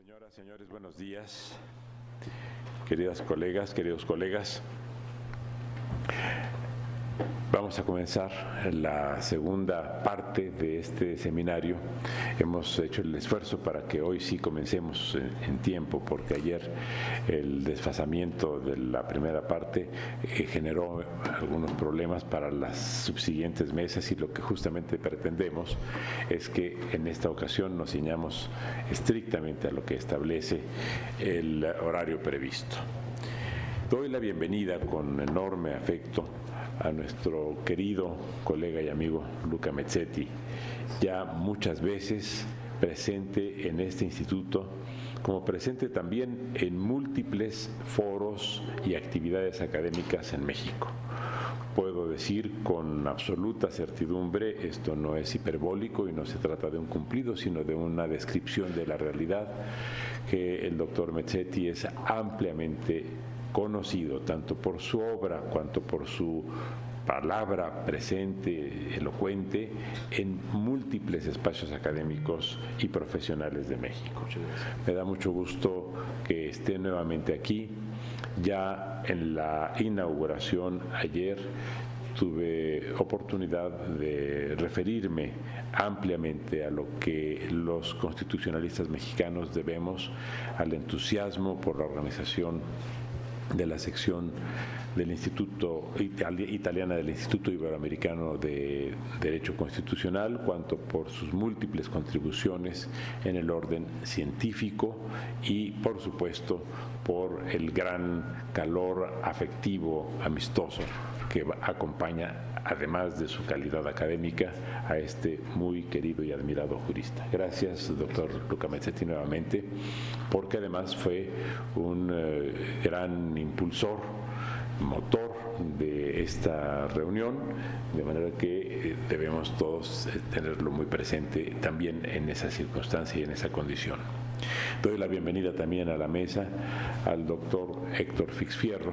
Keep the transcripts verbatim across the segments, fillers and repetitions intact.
Señoras, señores, buenos días. Queridas colegas, queridos colegas, vamos a comenzar la segunda parte de este seminario. Hemos hecho el esfuerzo para que hoy sí comencemos en, en tiempo, porque ayer el desfasamiento de la primera parte eh, generó algunos problemas para las subsiguientes mesas, y lo que justamente pretendemos es que en esta ocasión nos ciñamos estrictamente a lo que establece el horario previsto. Doy la bienvenida con enorme afecto a nuestro querido colega y amigo Luca Mezzetti, ya muchas veces presente en este instituto, como presente también en múltiples foros y actividades académicas en México. Puedo decir con absoluta certidumbre, esto no es hiperbólico y no se trata de un cumplido, sino de una descripción de la realidad, que el doctor Mezzetti es ampliamente conocido tanto por su obra cuanto por su palabra presente, elocuente, en múltiples espacios académicos y profesionales de México. Me da mucho gusto que esté nuevamente aquí. Ya en la inauguración ayer tuve oportunidad de referirme ampliamente a lo que los constitucionalistas mexicanos debemos al entusiasmo por la organización de la sección del Instituto Italiana del Instituto Iberoamericano de Derecho Constitucional, cuanto por sus múltiples contribuciones en el orden científico y, por supuesto, por el gran calor afectivo, amistoso que acompaña, además de su calidad académica, a este muy querido y admirado jurista. Gracias, doctor Luca Mezzetti, nuevamente, porque además fue un eh, gran impulsor, motor de esta reunión, de manera que eh, debemos todos eh, tenerlo muy presente también en esa circunstancia y en esa condición. Doy la bienvenida también a la mesa al doctor Héctor Fix-Fierro,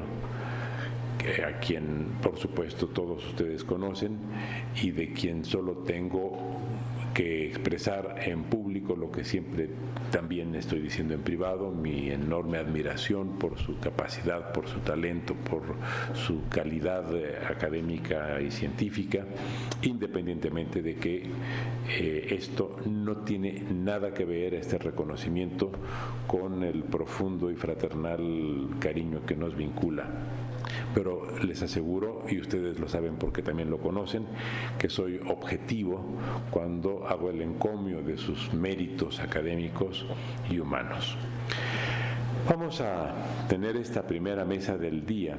a quien por supuesto todos ustedes conocen y de quien solo tengo que expresar en público lo que siempre también estoy diciendo en privado: mi enorme admiración por su capacidad, por su talento, por su calidad académica y científica, independientemente de que eh, esto no tiene nada que ver, este reconocimiento, con el profundo y fraternal cariño que nos vincula. Pero les aseguro, y ustedes lo saben porque también lo conocen, que soy objetivo cuando hago el encomio de sus méritos académicos y humanos. Vamos a tener esta primera mesa del día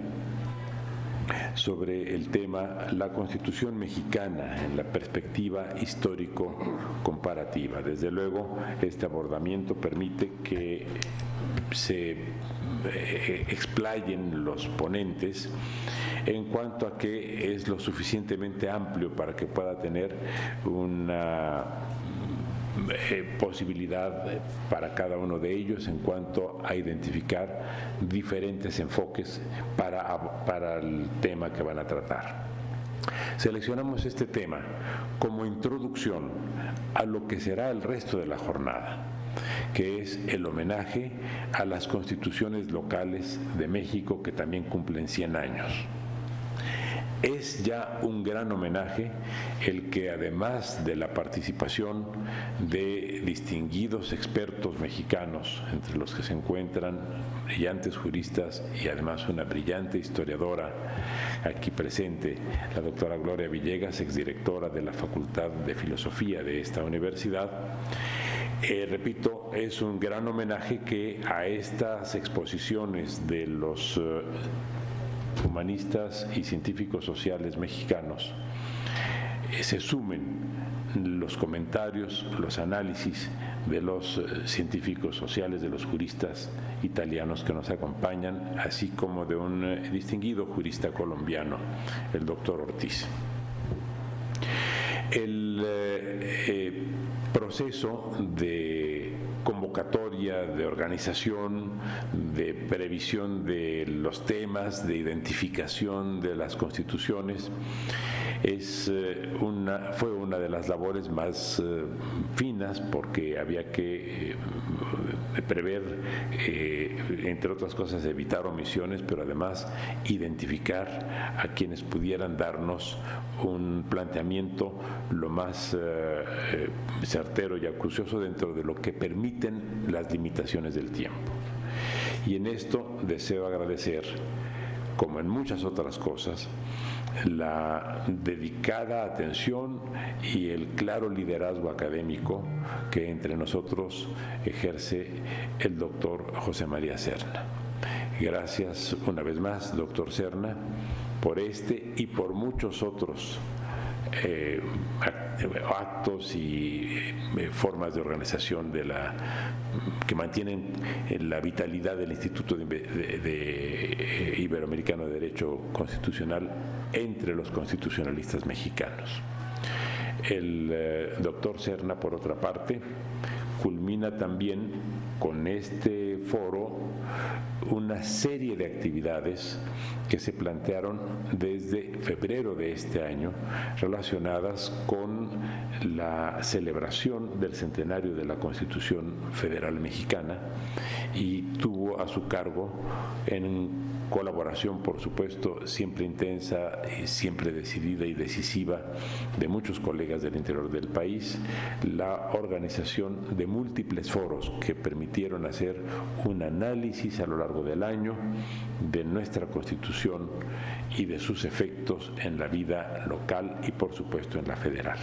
sobre el tema la Constitución mexicana en la perspectiva histórico-comparativa. Desde luego, este abordamiento permite que se eh, explayen los ponentes en cuanto a que es lo suficientemente amplio para que pueda tener una eh, posibilidad para cada uno de ellos en cuanto a identificar diferentes enfoques para, para el tema que van a tratar. Seleccionamos este tema como introducción a lo que será el resto de la jornada, que es el homenaje a las constituciones locales de México, que también cumplen cien años. Es ya un gran homenaje el que, además de la participación de distinguidos expertos mexicanos, entre los que se encuentran brillantes juristas y además una brillante historiadora aquí presente, la doctora Gloria Villegas, exdirectora de la Facultad de Filosofía de esta universidad, Eh, repito, es un gran homenaje que a estas exposiciones de los eh, humanistas y científicos sociales mexicanos eh, se sumen los comentarios, los análisis de los eh, científicos sociales, de los juristas italianos que nos acompañan, así como de un eh, distinguido jurista colombiano, el doctor Ortiz. El eh, eh, proceso de convocatoria, de organización, de previsión de los temas, de identificación de las constituciones, Es, eh, una, fue una de las labores más eh, finas porque había que eh, prever, eh, entre otras cosas, evitar omisiones, pero además identificar a quienes pudieran darnos un planteamiento lo más eh, eh, certero y acucioso dentro de lo que permiten las limitaciones del tiempo. Y en esto deseo agradecer, como en muchas otras cosas, la dedicada atención y el claro liderazgo académico que entre nosotros ejerce el doctor José María Serna. Gracias una vez más, doctor Serna, por este y por muchos otros eh, actos y eh, formas de organización de la, que mantienen la vitalidad del Instituto de, de, de Iberoamericano de Derecho Constitucional entre los constitucionalistas mexicanos. El eh, doctor Serna, por otra parte, culmina también con este foro una serie de actividades que se plantearon desde febrero de este año relacionadas con la celebración del centenario de la Constitución Federal Mexicana y tuvo a su cargo, en colaboración por supuesto siempre intensa y siempre decidida y decisiva de muchos colegas del interior del país, la organización de múltiples foros que permitieron hacer un análisis a lo largo del año de nuestra Constitución y de sus efectos en la vida local y por supuesto en la federal.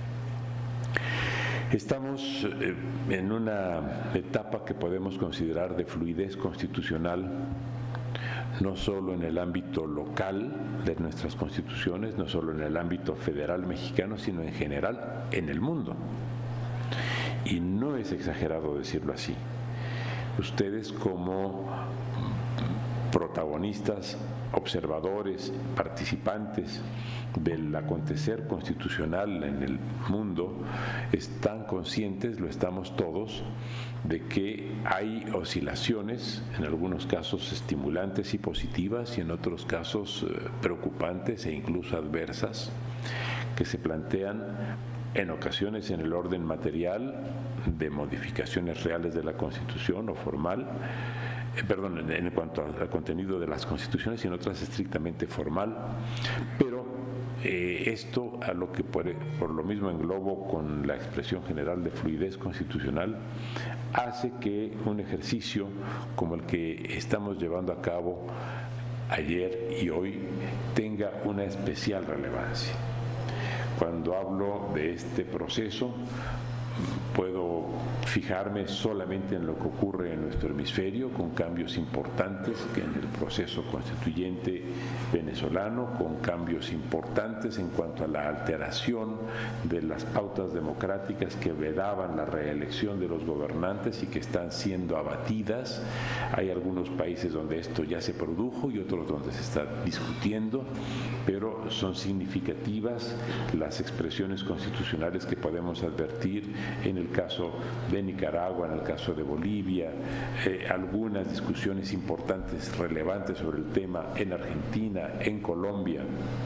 Estamos en una etapa que podemos considerar de fluidez constitucional, no solo en el ámbito local de nuestras constituciones, no solo en el ámbito federal mexicano, sino en general en el mundo. Y no es exagerado decirlo así. Ustedes como protagonistas, observadores, participantes del acontecer constitucional en el mundo, están conscientes, lo estamos todos, de que hay oscilaciones, en algunos casos estimulantes y positivas y en otros casos eh, preocupantes e incluso adversas, que se plantean en ocasiones en el orden material de modificaciones reales de la Constitución o formal, eh, perdón, en, en cuanto al contenido de las constituciones y en otras estrictamente formal, pero eh, esto a lo que por, por lo mismo englobo con la expresión general de fluidez constitucional, hace que un ejercicio como el que estamos llevando a cabo ayer y hoy tenga una especial relevancia. Cuando hablo de este proceso, puedo fijarme solamente en lo que ocurre en nuestro hemisferio, con cambios importantes que en el proceso constituyente venezolano, con cambios importantes en cuanto a la alteración de las pautas democráticas que vedaban la reelección de los gobernantes y que están siendo abatidas. Hay algunos países donde esto ya se produjo y otros donde se está discutiendo, pero son significativas las expresiones constitucionales que podemos advertir en el caso de Nicaragua, en el caso de Bolivia, eh, algunas discusiones importantes, relevantes sobre el tema en Argentina, en Colombia.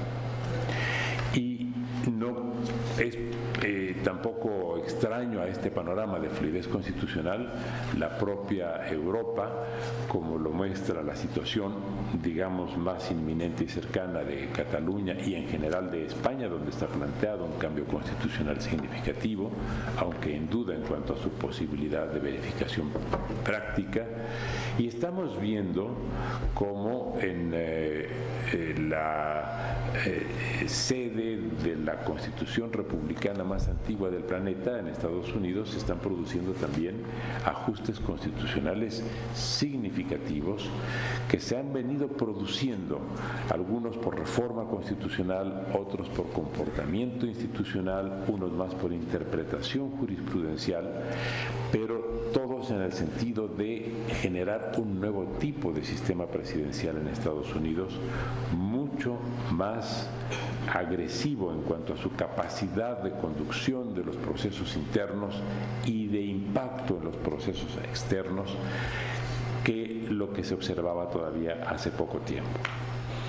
Y no es eh, tampoco extraño a este panorama de fluidez constitucional la propia Europa, como lo muestra la situación, digamos, más inminente y cercana de Cataluña y en general de España, donde está planteado un cambio constitucional significativo, aunque en duda en cuanto a su posibilidad de verificación práctica. Y estamos viendo cómo en eh, eh, la eh, sede de la Constitución republicana más antigua del planeta, en Estados Unidos, se están produciendo también ajustes constitucionales significativos que se han venido produciendo, algunos por reforma constitucional, otros por comportamiento institucional, unos más por interpretación jurisprudencial, pero todos en el sentido de generar un nuevo tipo de sistema presidencial en Estados Unidos, mucho más agresivo en cuanto a su capacidad de conducción de los procesos internos y de impacto en los procesos externos que lo que se observaba todavía hace poco tiempo.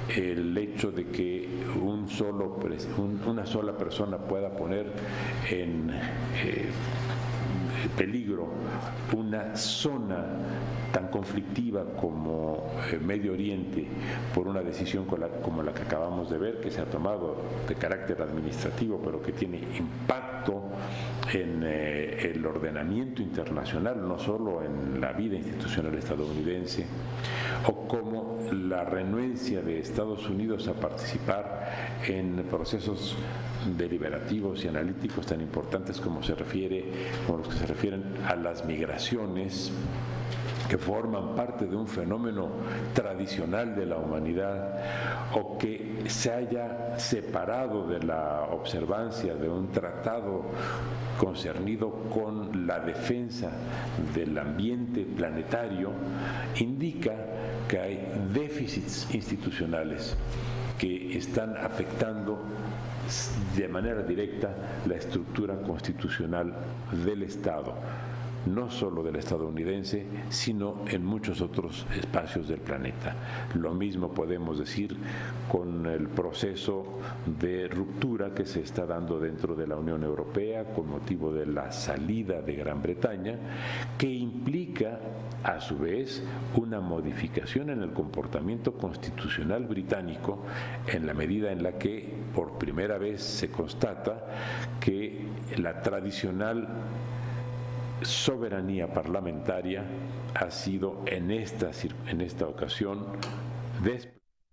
el hecho de que un solo, un, una sola persona pueda poner en eh, peligro una zona tan conflictiva como eh, Medio Oriente por una decisión como la, como la que acabamos de ver, que se ha tomado de carácter administrativo, pero que tiene impacto en eh, el ordenamiento internacional, no solo en la vida institucional estadounidense, o como la renuencia de Estados Unidos a participar en procesos deliberativos y analíticos tan importantes como se refiere, como los que se refieren a las migraciones, que forman parte de un fenómeno tradicional de la humanidad, o que se haya separado de la observancia de un tratado concernido con la defensa del ambiente planetario, indica que hay déficits institucionales que están afectando de manera directa la estructura constitucional del Estado, no solo del estadounidense, sino en muchos otros espacios del planeta. Lo mismo podemos decir con el proceso de ruptura que se está dando dentro de la Unión Europea con motivo de la salida de Gran Bretaña, que implica a su vez una modificación en el comportamiento constitucional británico, en la medida en la que por primera vez se constata que la tradicional soberanía parlamentaria ha sido en esta, en esta ocasión des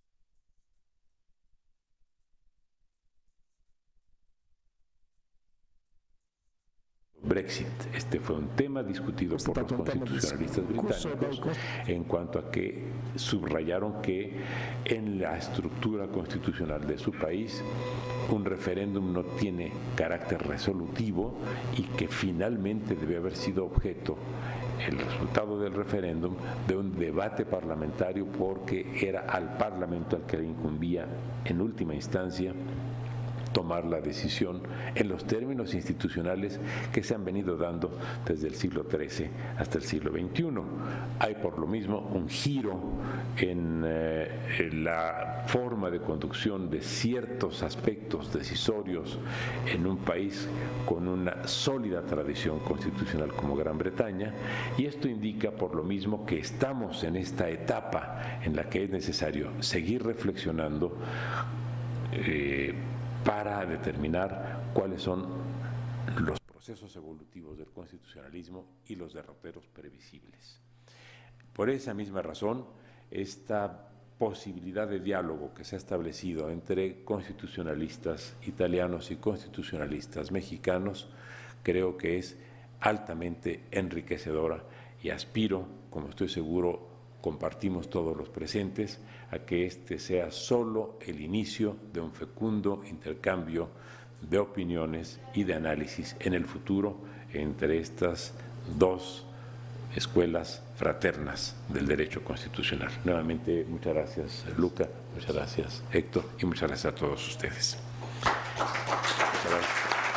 Brexit. Este fue un tema discutido por los constitucionalistas británicos en cuanto a que subrayaron que en la estructura constitucional de su país un referéndum no tiene carácter resolutivo y que finalmente debe haber sido objeto el resultado del referéndum de un debate parlamentario, porque era al Parlamento al que le incumbía en última instancia tomar la decisión en los términos institucionales que se han venido dando desde el siglo trece hasta el siglo veintiuno. Hay por lo mismo un giro en, eh, en la forma de conducción de ciertos aspectos decisorios en un país con una sólida tradición constitucional como Gran Bretaña, y esto indica por lo mismo que estamos en esta etapa en la que es necesario seguir reflexionando eh, para determinar cuáles son los procesos evolutivos del constitucionalismo y los derroteros previsibles. Por esa misma razón, esta posibilidad de diálogo que se ha establecido entre constitucionalistas italianos y constitucionalistas mexicanos creo que es altamente enriquecedora, y aspiro, como estoy seguro compartimos todos los presentes, a que este sea solo el inicio de un fecundo intercambio de opiniones y de análisis en el futuro entre estas dos escuelas fraternas del derecho constitucional. Nuevamente, muchas gracias, Luca, muchas gracias, Héctor, y muchas gracias a todos ustedes. Muchas gracias.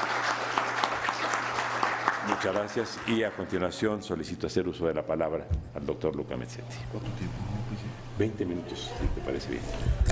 Muchas gracias, y a continuación solicito hacer uso de la palabra al doctor Luca Mezzetti. ¿Cuánto tiempo? veinte minutos, si te parece bien.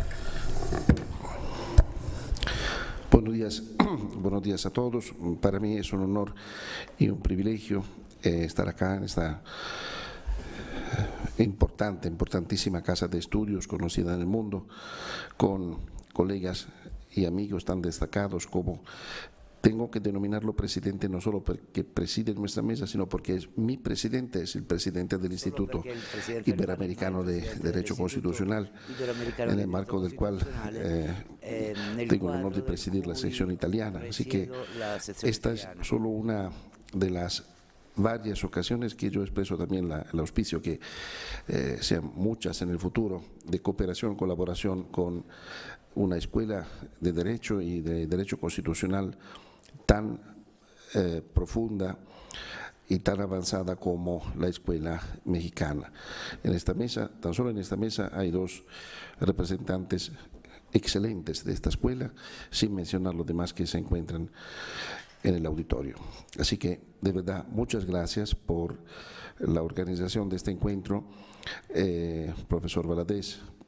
Buenos días, buenos días a todos. Para mí es un honor y un privilegio eh, estar acá en esta importante, importantísima casa de estudios conocida en el mundo, con colegas y amigos tan destacados como… Tengo que denominarlo presidente no solo porque preside nuestra mesa, sino porque es mi presidente, es el presidente del Instituto Iberoamericano de Derecho Constitucional, en el marco del cual eh, tengo el honor de presidir la sección italiana. Así que esta es solo una de las varias ocasiones que yo expreso también la, el auspicio que eh, sean muchas en el futuro de cooperación, colaboración con una escuela de Derecho y de Derecho Constitucional tan eh, profunda y tan avanzada como la escuela mexicana. En esta mesa, tan solo en esta mesa, hay dos representantes excelentes de esta escuela, sin mencionar los demás que se encuentran en el auditorio. Así que, de verdad, muchas gracias por la organización de este encuentro, eh, profesor Valadez,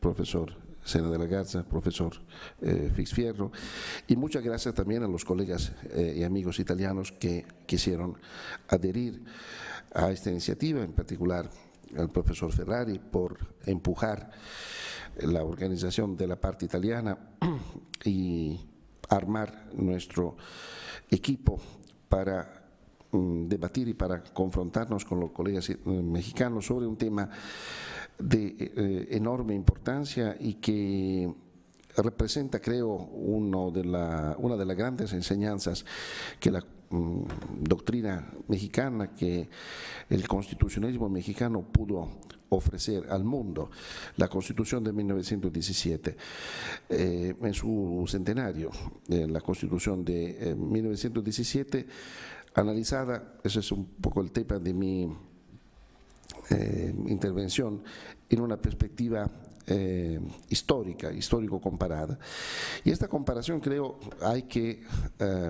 profesor Sena de la Garza, profesor eh, Fix Fierro, y muchas gracias también a los colegas eh, y amigos italianos que quisieron adherir a esta iniciativa, en particular al profesor Ferrari por empujar la organización de la parte italiana y armar nuestro equipo para debatir y para confrontarnos con los colegas mexicanos sobre un tema de eh, enorme importancia y que representa, creo, uno de la, una de las grandes enseñanzas que la mm, doctrina mexicana, que el constitucionalismo mexicano pudo ofrecer al mundo. La Constitución de mil novecientos diecisiete, eh, en su centenario, eh, la Constitución de eh, mil novecientos diecisiete, analizada, ese es un poco el tema de mi eh, intervención, en una perspectiva eh, histórica, histórico-comparada. Y esta comparación, creo, hay que eh,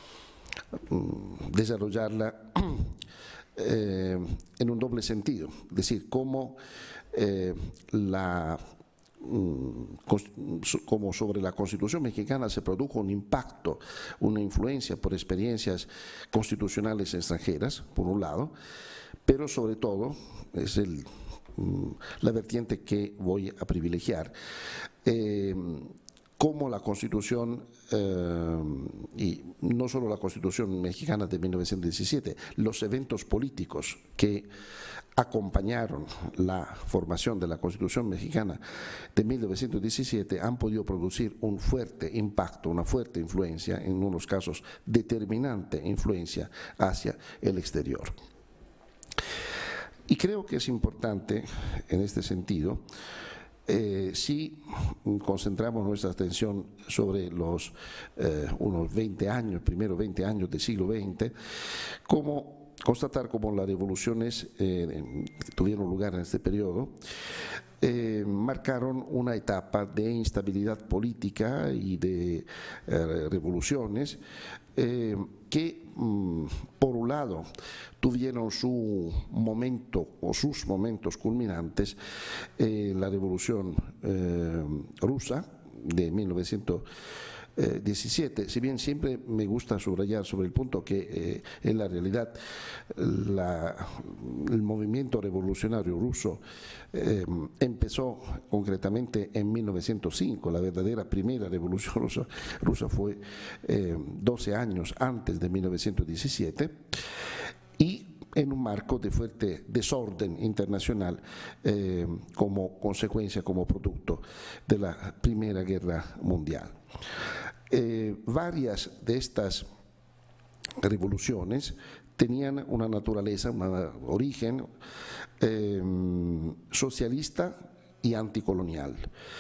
desarrollarla eh, en un doble sentido, es decir, cómo eh, la como sobre la Constitución mexicana se produjo un impacto, una influencia por experiencias constitucionales extranjeras, por un lado, pero sobre todo, es el, la vertiente que voy a privilegiar, eh, cómo la Constitución, eh, y no solo la Constitución mexicana de mil novecientos diecisiete, los eventos políticos que acompañaron la formación de la Constitución mexicana de mil novecientos diecisiete han podido producir un fuerte impacto, una fuerte influencia, en unos casos determinante influencia hacia el exterior. Y creo que es importante en este sentido, Eh, si concentramos nuestra atención sobre los eh, unos veinte años, primeros veinte años del siglo veinte, como constatar cómo las revoluciones eh, que tuvieron lugar en este periodo eh, marcaron una etapa de instabilidad política y de eh, revoluciones eh, que, mm, por un lado, tuvieron su momento o sus momentos culminantes en eh, la Revolución eh, Rusa de mil novecientos diecisiete, si bien siempre me gusta subrayar sobre el punto que eh, en la realidad la, el movimiento revolucionario ruso eh, empezó concretamente en mil novecientos cinco, la verdadera primera revolución rusa, rusa fue eh, doce años antes de mil novecientos diecisiete, y en un marco de fuerte desorden internacional eh, como consecuencia, como producto de la Primera Guerra Mundial. Eh, varias de estas revoluciones tenían una naturaleza, un origen eh, socialista y anticolonial.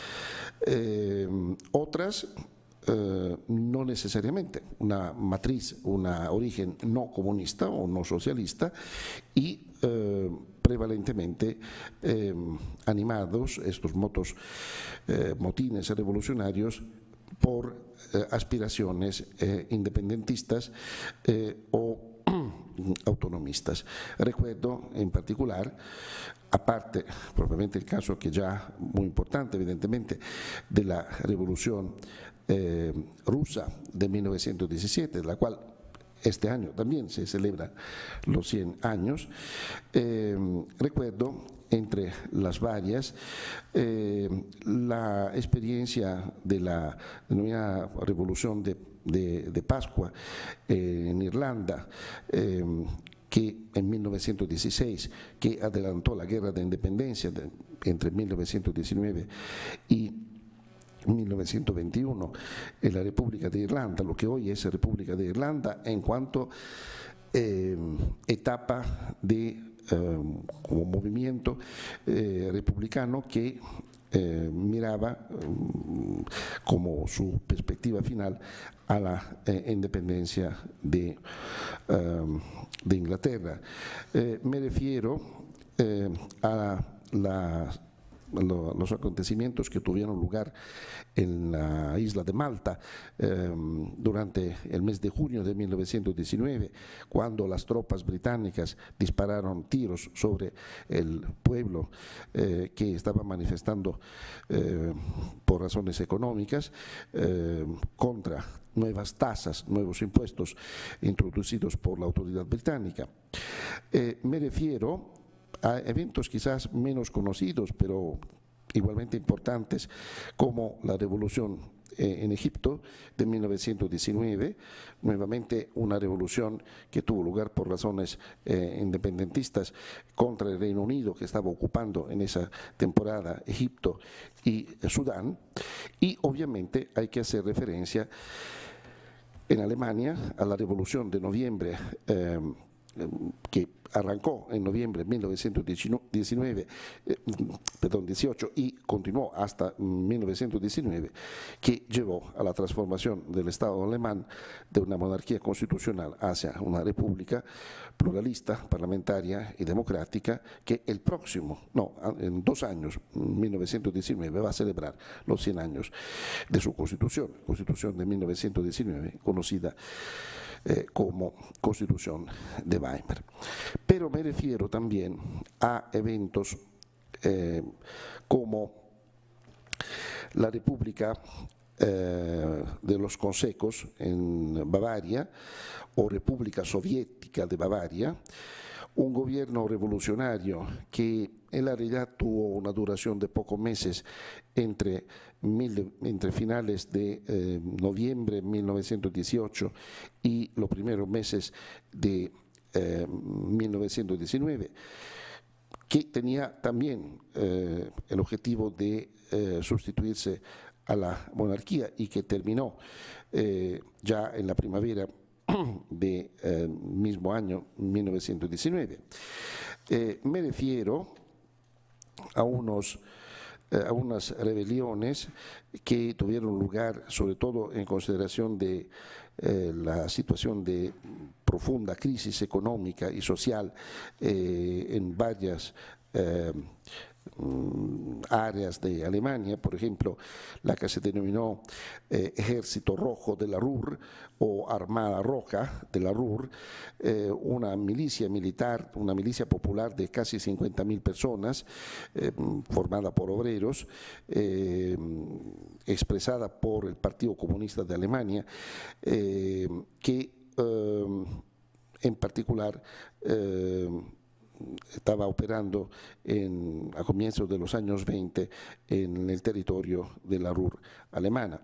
Eh, otras Eh, no necesariamente, una matriz, un origen no comunista o no socialista, y eh, prevalentemente eh, animados estos motos, eh, motines revolucionarios por eh, aspiraciones eh, independentistas eh, o autonomistas. Recuerdo en particular, aparte, propiamente el caso que ya muy importante evidentemente, de la revolución eh, rusa de mil novecientos diecisiete, de la cual este año también se celebran los cien años, eh, recuerdo entre las varias eh, la experiencia de la denominada revolución de, de, de Pascua eh, en Irlanda, eh, que en mil novecientos dieciséis, que adelantó la guerra de independencia de, entre mil novecientos diecinueve y mil novecientos veintiuno en la República de Irlanda, lo que hoy es República de Irlanda, en cuanto eh, etapa de eh, como movimiento eh, republicano que eh, miraba um, como su perspectiva final a la eh, independencia de, um, de Inglaterra. Eh, me refiero eh, a la lo, los acontecimientos que tuvieron lugar en la isla de Malta eh, durante el mes de junio de mil novecientos diecinueve, cuando las tropas británicas dispararon tiros sobre el pueblo eh, que estaba manifestando eh, por razones económicas eh, contra nuevas tasas, nuevos impuestos introducidos por la autoridad británica. Eh, me refiero a eventos quizás menos conocidos, pero igualmente importantes, como la revolución eh, en Egipto de mil novecientos diecinueve, nuevamente una revolución que tuvo lugar por razones eh, independentistas contra el Reino Unido, que estaba ocupando en esa temporada Egipto y eh, Sudán, y obviamente hay que hacer referencia en Alemania a la revolución de noviembre eh, que arrancó en noviembre de mil novecientos diecinueve, eh, perdón, dieciocho y continuó hasta mil novecientos diecinueve, que llevó a la transformación del Estado alemán de una monarquía constitucional hacia una república pluralista, parlamentaria y democrática, que el próximo, no, en dos años, mil novecientos diecinueve, va a celebrar los cien años de su constitución, constitución de mil novecientos diecinueve, conocida Eh, como Constitución de Weimar. Pero me refiero también a eventos eh, como la República eh, de los Consejos en Bavaria o República Soviética de Bavaria, un gobierno revolucionario que en la realidad tuvo una duración de pocos meses entre, mil, entre finales de eh, noviembre de mil novecientos dieciocho y los primeros meses de eh, mil novecientos diecinueve, que tenía también eh, el objetivo de eh, sustituirse a la monarquía y que terminó eh, ya en la primavera de eh, mismo año, mil novecientos diecinueve. Eh, me refiero a, unos, eh, a unas rebeliones que tuvieron lugar, sobre todo en consideración de eh, la situación de profunda crisis económica y social eh, en varias eh, áreas de Alemania, por ejemplo, la que se denominó eh, Ejército Rojo de la Ruhr o Armada Roja de la Ruhr, eh, una milicia militar, una milicia popular de casi cincuenta mil personas, eh, formada por obreros, eh, expresada por el Partido Comunista de Alemania, eh, que eh, en particular eh, estaba operando en, a comienzos de los años veinte en el territorio de la Ruhr alemana.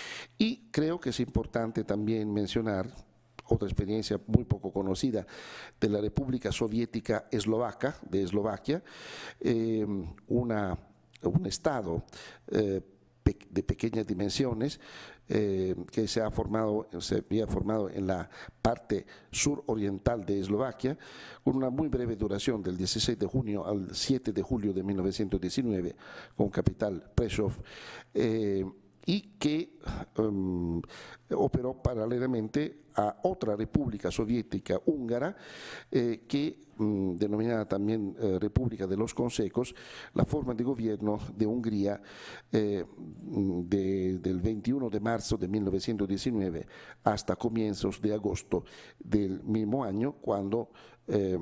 Y creo que es importante también mencionar otra experiencia muy poco conocida de la República Soviética Eslovaca, de Eslovaquia, eh, una, un estado eh, de pequeñas dimensiones eh, que se ha formado, se había formado en la parte suroriental de Eslovaquia, con una muy breve duración del dieciséis de junio al siete de julio de mil novecientos diecinueve, con capital Prešov, eh, y que um, operó paralelamente a otra república soviética húngara eh, que um, denominada también eh, República de los Consejos, la forma de gobierno de Hungría eh, de, del veintiuno de marzo de mil novecientos diecinueve hasta comienzos de agosto del mismo año, cuando eh,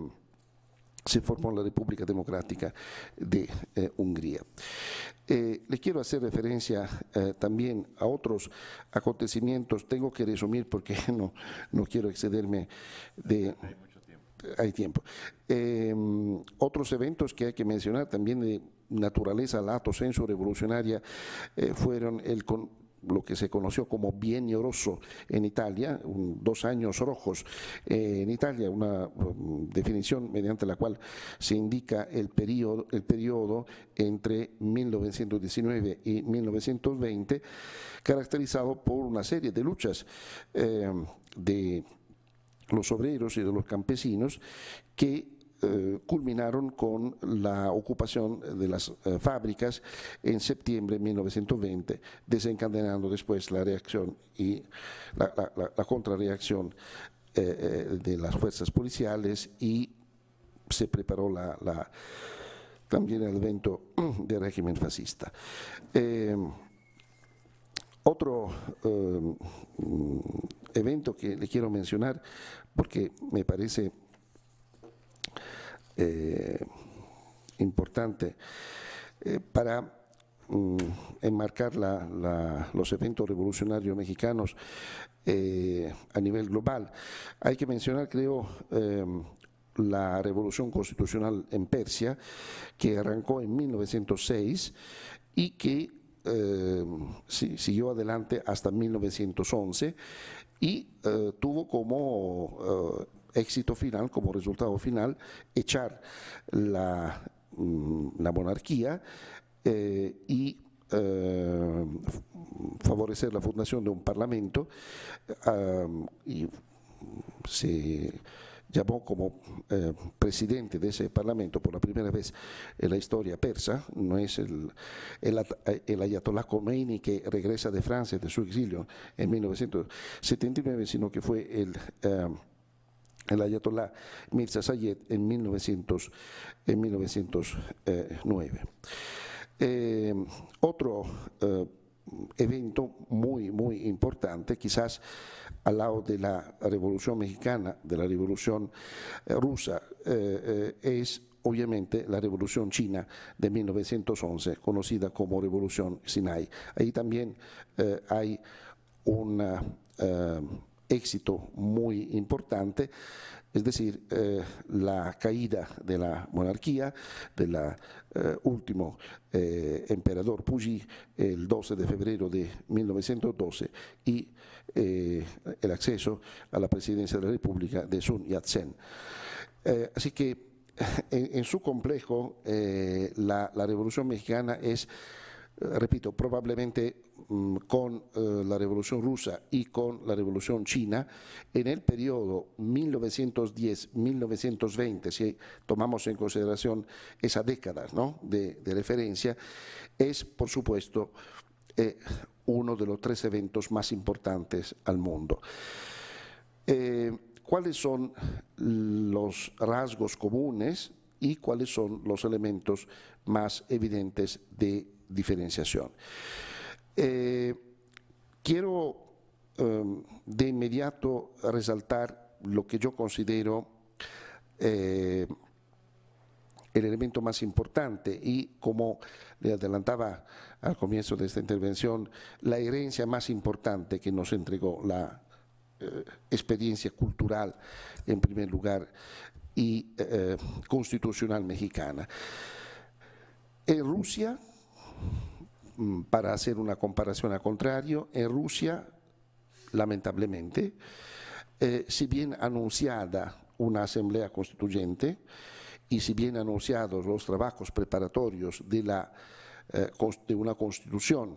se formó la República Democrática de eh, Hungría. Eh, le quiero hacer referencia eh, también a otros acontecimientos. Tengo que resumir porque no, no quiero excederme de... Hay mucho tiempo. Hay tiempo. Eh, otros eventos que hay que mencionar también de naturaleza lato sensu revolucionaria eh, fueron el con lo que se conoció como Bienio Rosso en Italia, un, dos años rojos eh, en Italia, una um, definición mediante la cual se indica el periodo, el periodo entre mil novecientos diecinueve y mil novecientos veinte, caracterizado por una serie de luchas eh, de los obreros y de los campesinos que Eh, culminaron con la ocupación de las eh, fábricas en septiembre de mil novecientos veinte, desencadenando después la reacción y la, la, la, la contrarreacción eh, de las fuerzas policiales, y se preparó la, la, también el evento del régimen fascista. Eh, otro eh, evento que le quiero mencionar, porque me parece eh, importante eh, para mm, enmarcar la, la, los eventos revolucionarios mexicanos eh, a nivel global. Hay que mencionar, creo, eh, la revolución constitucional en Persia, que arrancó en mil novecientos seis y que eh, siguió adelante hasta mil novecientos once y eh, tuvo como eh, éxito final, como resultado final, echar la, la monarquía eh, y eh, favorecer la fundación de un parlamento um, y se llamó como eh, presidente de ese parlamento por la primera vez en la historia persa. No es el, el, el ayatolá Khomeini que regresa de Francia, de su exilio en mil novecientos setenta y nueve, sino que fue el, eh, el ayatolá Mirza Sayed en mil novecientos nueve. Eh, otro eh, evento muy, muy importante, quizás al lado de la Revolución Mexicana, de la Revolución eh, Rusa, eh, eh, es obviamente la Revolución China de mil novecientos once, conocida como Revolución Sinai. Ahí también eh, hay un eh, éxito muy importante, es decir, eh, la caída de la monarquía, del eh, último eh, emperador Puyi, el doce de febrero de mil novecientos doce, y eh, el acceso a la presidencia de la República de Sun Yat-sen. Eh, así que en, en su complejo, eh, la, la Revolución Mexicana es, repito, probablemente mmm, con eh, la Revolución Rusa y con la Revolución China, en el periodo mil novecientos diez a mil novecientos veinte, si tomamos en consideración esa década, ¿no?, de, de referencia, es, por supuesto, eh, uno de los tres eventos más importantes al mundo. Eh, ¿Cuáles son los rasgos comunes y cuáles son los elementos más evidentes de diferenciación? Eh, quiero eh, de inmediato resaltar lo que yo considero eh, el elemento más importante y, como le adelantaba al comienzo de esta intervención, la herencia más importante que nos entregó la eh, experiencia cultural, en primer lugar, y eh, constitucional mexicana. En Rusia, para hacer una comparación a contrario, en Rusia, lamentablemente, eh, si bien anunciada una asamblea constituyente y si bien anunciados los trabajos preparatorios de, la, eh, de una constitución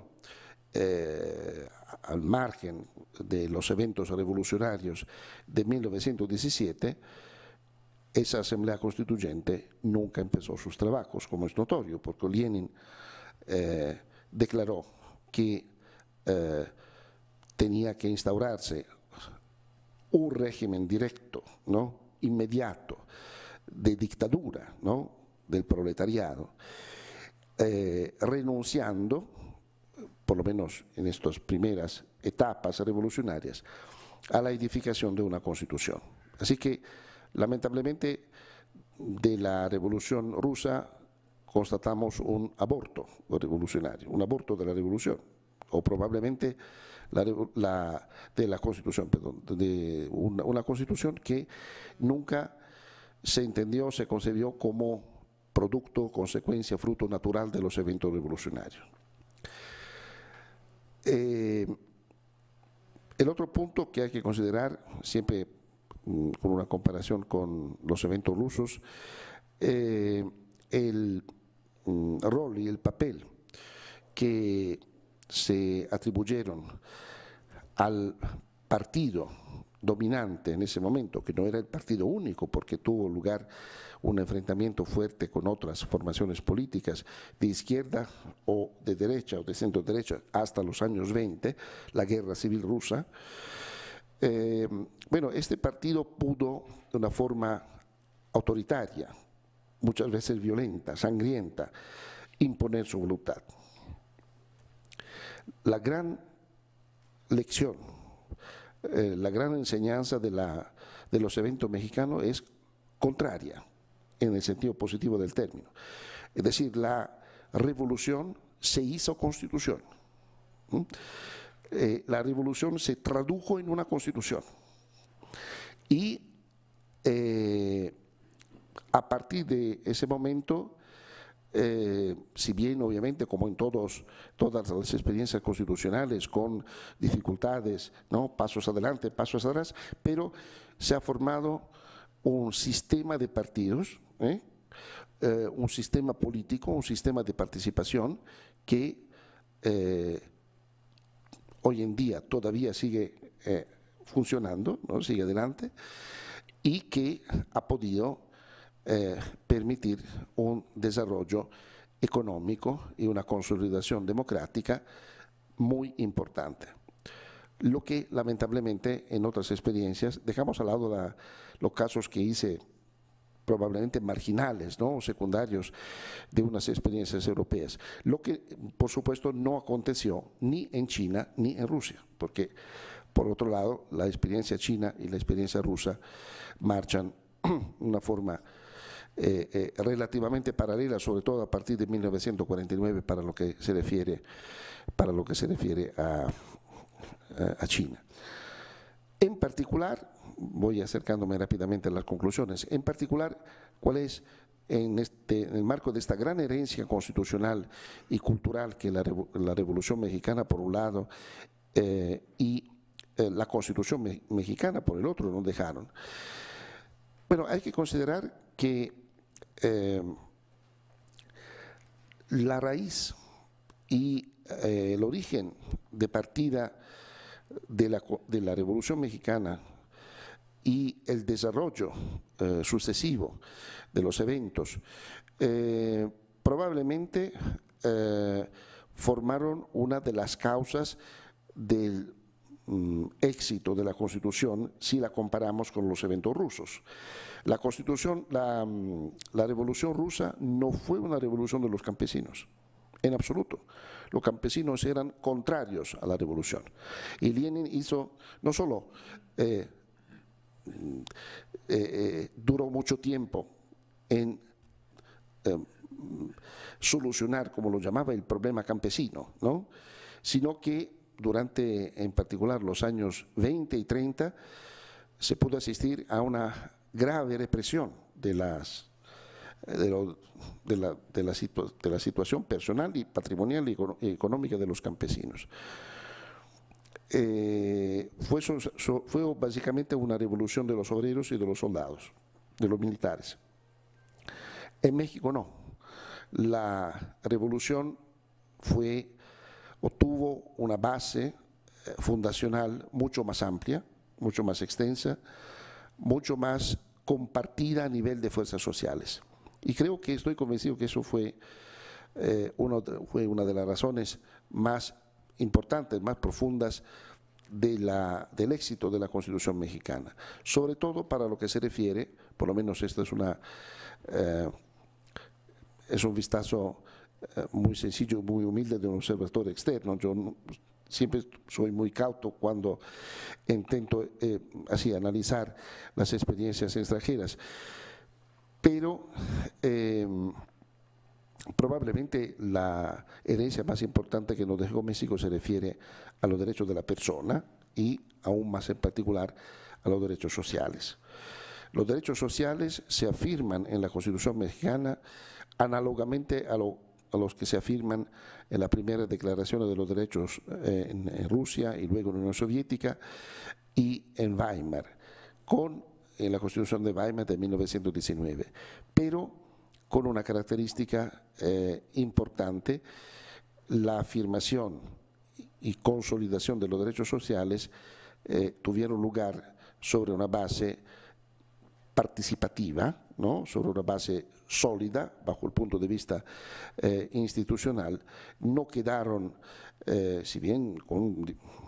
eh, al margen de los eventos revolucionarios de mil novecientos diecisiete, esa asamblea constituyente nunca empezó sus trabajos, como es notorio, porque Lenin eh, declaró que eh, tenía que instaurarse un régimen directo, ¿no?, inmediato, de dictadura, ¿no?, del proletariado, eh, renunciando, por lo menos en estas primeras etapas revolucionarias, a la edificación de una constitución. Así que, lamentablemente, de la Revolución Rusa constatamos un aborto revolucionario, un aborto de la revolución, o probablemente la, la, de la Constitución, perdón, de una, una Constitución que nunca se entendió, se concebió como producto, consecuencia, fruto natural de los eventos revolucionarios. Eh, el otro punto que hay que considerar, siempre mmm, con una comparación con los eventos rusos, eh, el mmm, rol y el papel que se atribuyeron al partido dominante en ese momento, que no era el partido único, porque tuvo lugar un enfrentamiento fuerte con otras formaciones políticas de izquierda o de derecha o de centro derecha hasta los años veinte, la guerra civil rusa. Eh, bueno, este partido pudo de una forma autoritaria, muchas veces violenta, sangrienta, imponer su voluntad. La gran lección, eh, la gran enseñanza de, la, de los eventos mexicanos es contraria, en el sentido positivo del término. Es decir, la revolución se hizo constitución. ¿Mm? Eh, la revolución se tradujo en una constitución. Y eh, a partir de ese momento, Eh, si bien obviamente como en todos, todas las experiencias constitucionales con dificultades, ¿no? Pasos adelante, pasos atrás, pero se ha formado un sistema de partidos, ¿eh? Eh, un sistema político, un sistema de participación que eh, hoy en día todavía sigue eh, funcionando, ¿no? Sigue adelante, y que ha podido Eh, permitir un desarrollo económico y una consolidación democrática muy importante. Lo que lamentablemente en otras experiencias, dejamos al lado la, los casos que hice probablemente marginales, ¿no? O secundarios de unas experiencias europeas, lo que por supuesto no aconteció ni en China ni en Rusia, porque por otro lado la experiencia china y la experiencia rusa marchan de una forma Eh, eh, relativamente paralela, sobre todo a partir de mil novecientos cuarenta y nueve para lo que se refiere, para lo que se refiere a, a China. En particular, voy acercándome rápidamente a las conclusiones, en particular, ¿cuál es en, este, en el marco de esta gran herencia constitucional y cultural que la, la Revolución Mexicana por un lado eh, y eh, la Constitución me, mexicana por el otro nos dejaron? Bueno, hay que considerar que Eh, la raíz y eh, el origen de partida de la, de la Revolución Mexicana y el desarrollo eh, sucesivo de los eventos eh, probablemente eh, formaron una de las causas del mm, éxito de la Constitución si la comparamos con los eventos rusos. La Constitución, la, la Revolución Rusa no fue una revolución de los campesinos, en absoluto. Los campesinos eran contrarios a la revolución. Y Lenin hizo, no solo eh, eh, eh, duró mucho tiempo en eh, solucionar, como lo llamaba, el problema campesino, ¿no? Sino que durante, en particular, los años veinte y treinta, se pudo asistir a una grave represión de, las, de, lo, de, la, de, la situa, de la situación personal y patrimonial y económica de los campesinos. Eh, fue, so, so, fue básicamente una revolución de los obreros y de los soldados, de los militares. En México no. La revolución fue o tuvo una base fundacional mucho más amplia, mucho más extensa, mucho más compartida a nivel de fuerzas sociales. Y creo que estoy convencido que eso fue, eh, uno, fue una de las razones más importantes, más profundas de la, del éxito de la Constitución mexicana, sobre todo para lo que se refiere, por lo menos esto es, una, eh, es un vistazo eh, muy sencillo, muy humilde de un observador externo. Yo no, siempre soy muy cauto cuando intento eh, así analizar las experiencias extranjeras, pero eh, probablemente la herencia más importante que nos dejó México se refiere a los derechos de la persona y aún más en particular a los derechos sociales. Los derechos sociales se afirman en la Constitución mexicana análogamente a lo a los que se afirman en la primera declaración de los derechos eh, en, en Rusia y luego en la Unión Soviética y en Weimar, con en la Constitución de Weimar de mil novecientos diecinueve, pero con una característica eh, importante: la afirmación y consolidación de los derechos sociales eh, tuvieron lugar sobre una base participativa, ¿no? Sobre una base sólida bajo el punto de vista eh, institucional. No quedaron, eh, si bien con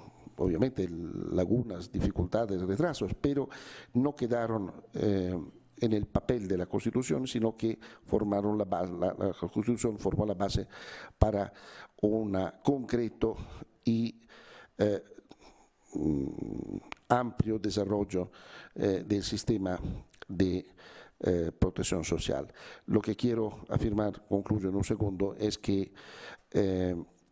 obviamente lagunas, dificultades, retrasos, pero no quedaron eh, en el papel de la Constitución, sino que formaron la base, la, la Constitución formó la base para un concreto y eh, amplio desarrollo eh, del sistema de eh, protección social. Lo que quiero afirmar, concluyo en un segundo, es que eh,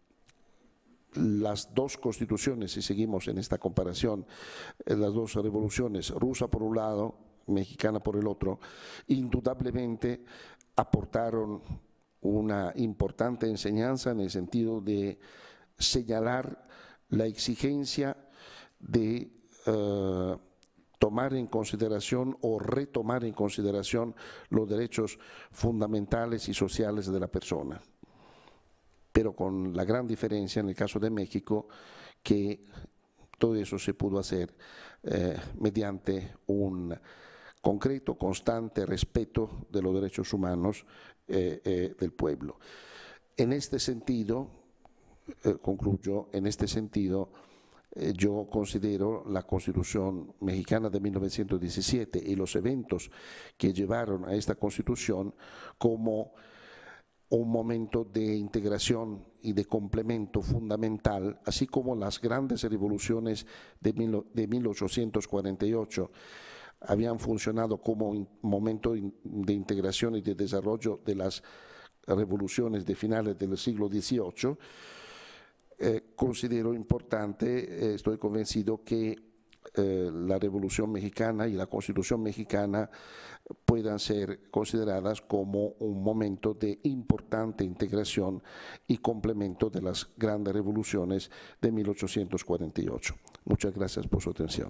las dos constituciones, si seguimos en esta comparación, eh, las dos revoluciones, rusa por un lado, mexicana por el otro, indudablemente aportaron una importante enseñanza en el sentido de señalar la exigencia de uh, tomar en consideración o retomar en consideración los derechos fundamentales y sociales de la persona, pero con la gran diferencia en el caso de México que todo eso se pudo hacer eh, mediante un concreto, constante respeto de los derechos humanos eh, eh, del pueblo. En este sentido, eh, concluyo, en este sentido, eh, yo considero la Constitución mexicana de mil novecientos diecisiete y los eventos que llevaron a esta Constitución como un momento de integración y de complemento fundamental, así como las grandes revoluciones de, mil, de mil ochocientos cuarenta y ocho, habían funcionado como un momento de integración y de desarrollo de las revoluciones de finales del siglo dieciocho, eh, considero importante, eh, estoy convencido que eh, la Revolución Mexicana y la Constitución Mexicana puedan ser consideradas como un momento de importante integración y complemento de las grandes revoluciones de mil ochocientos cuarenta y ocho. Muchas gracias por su atención.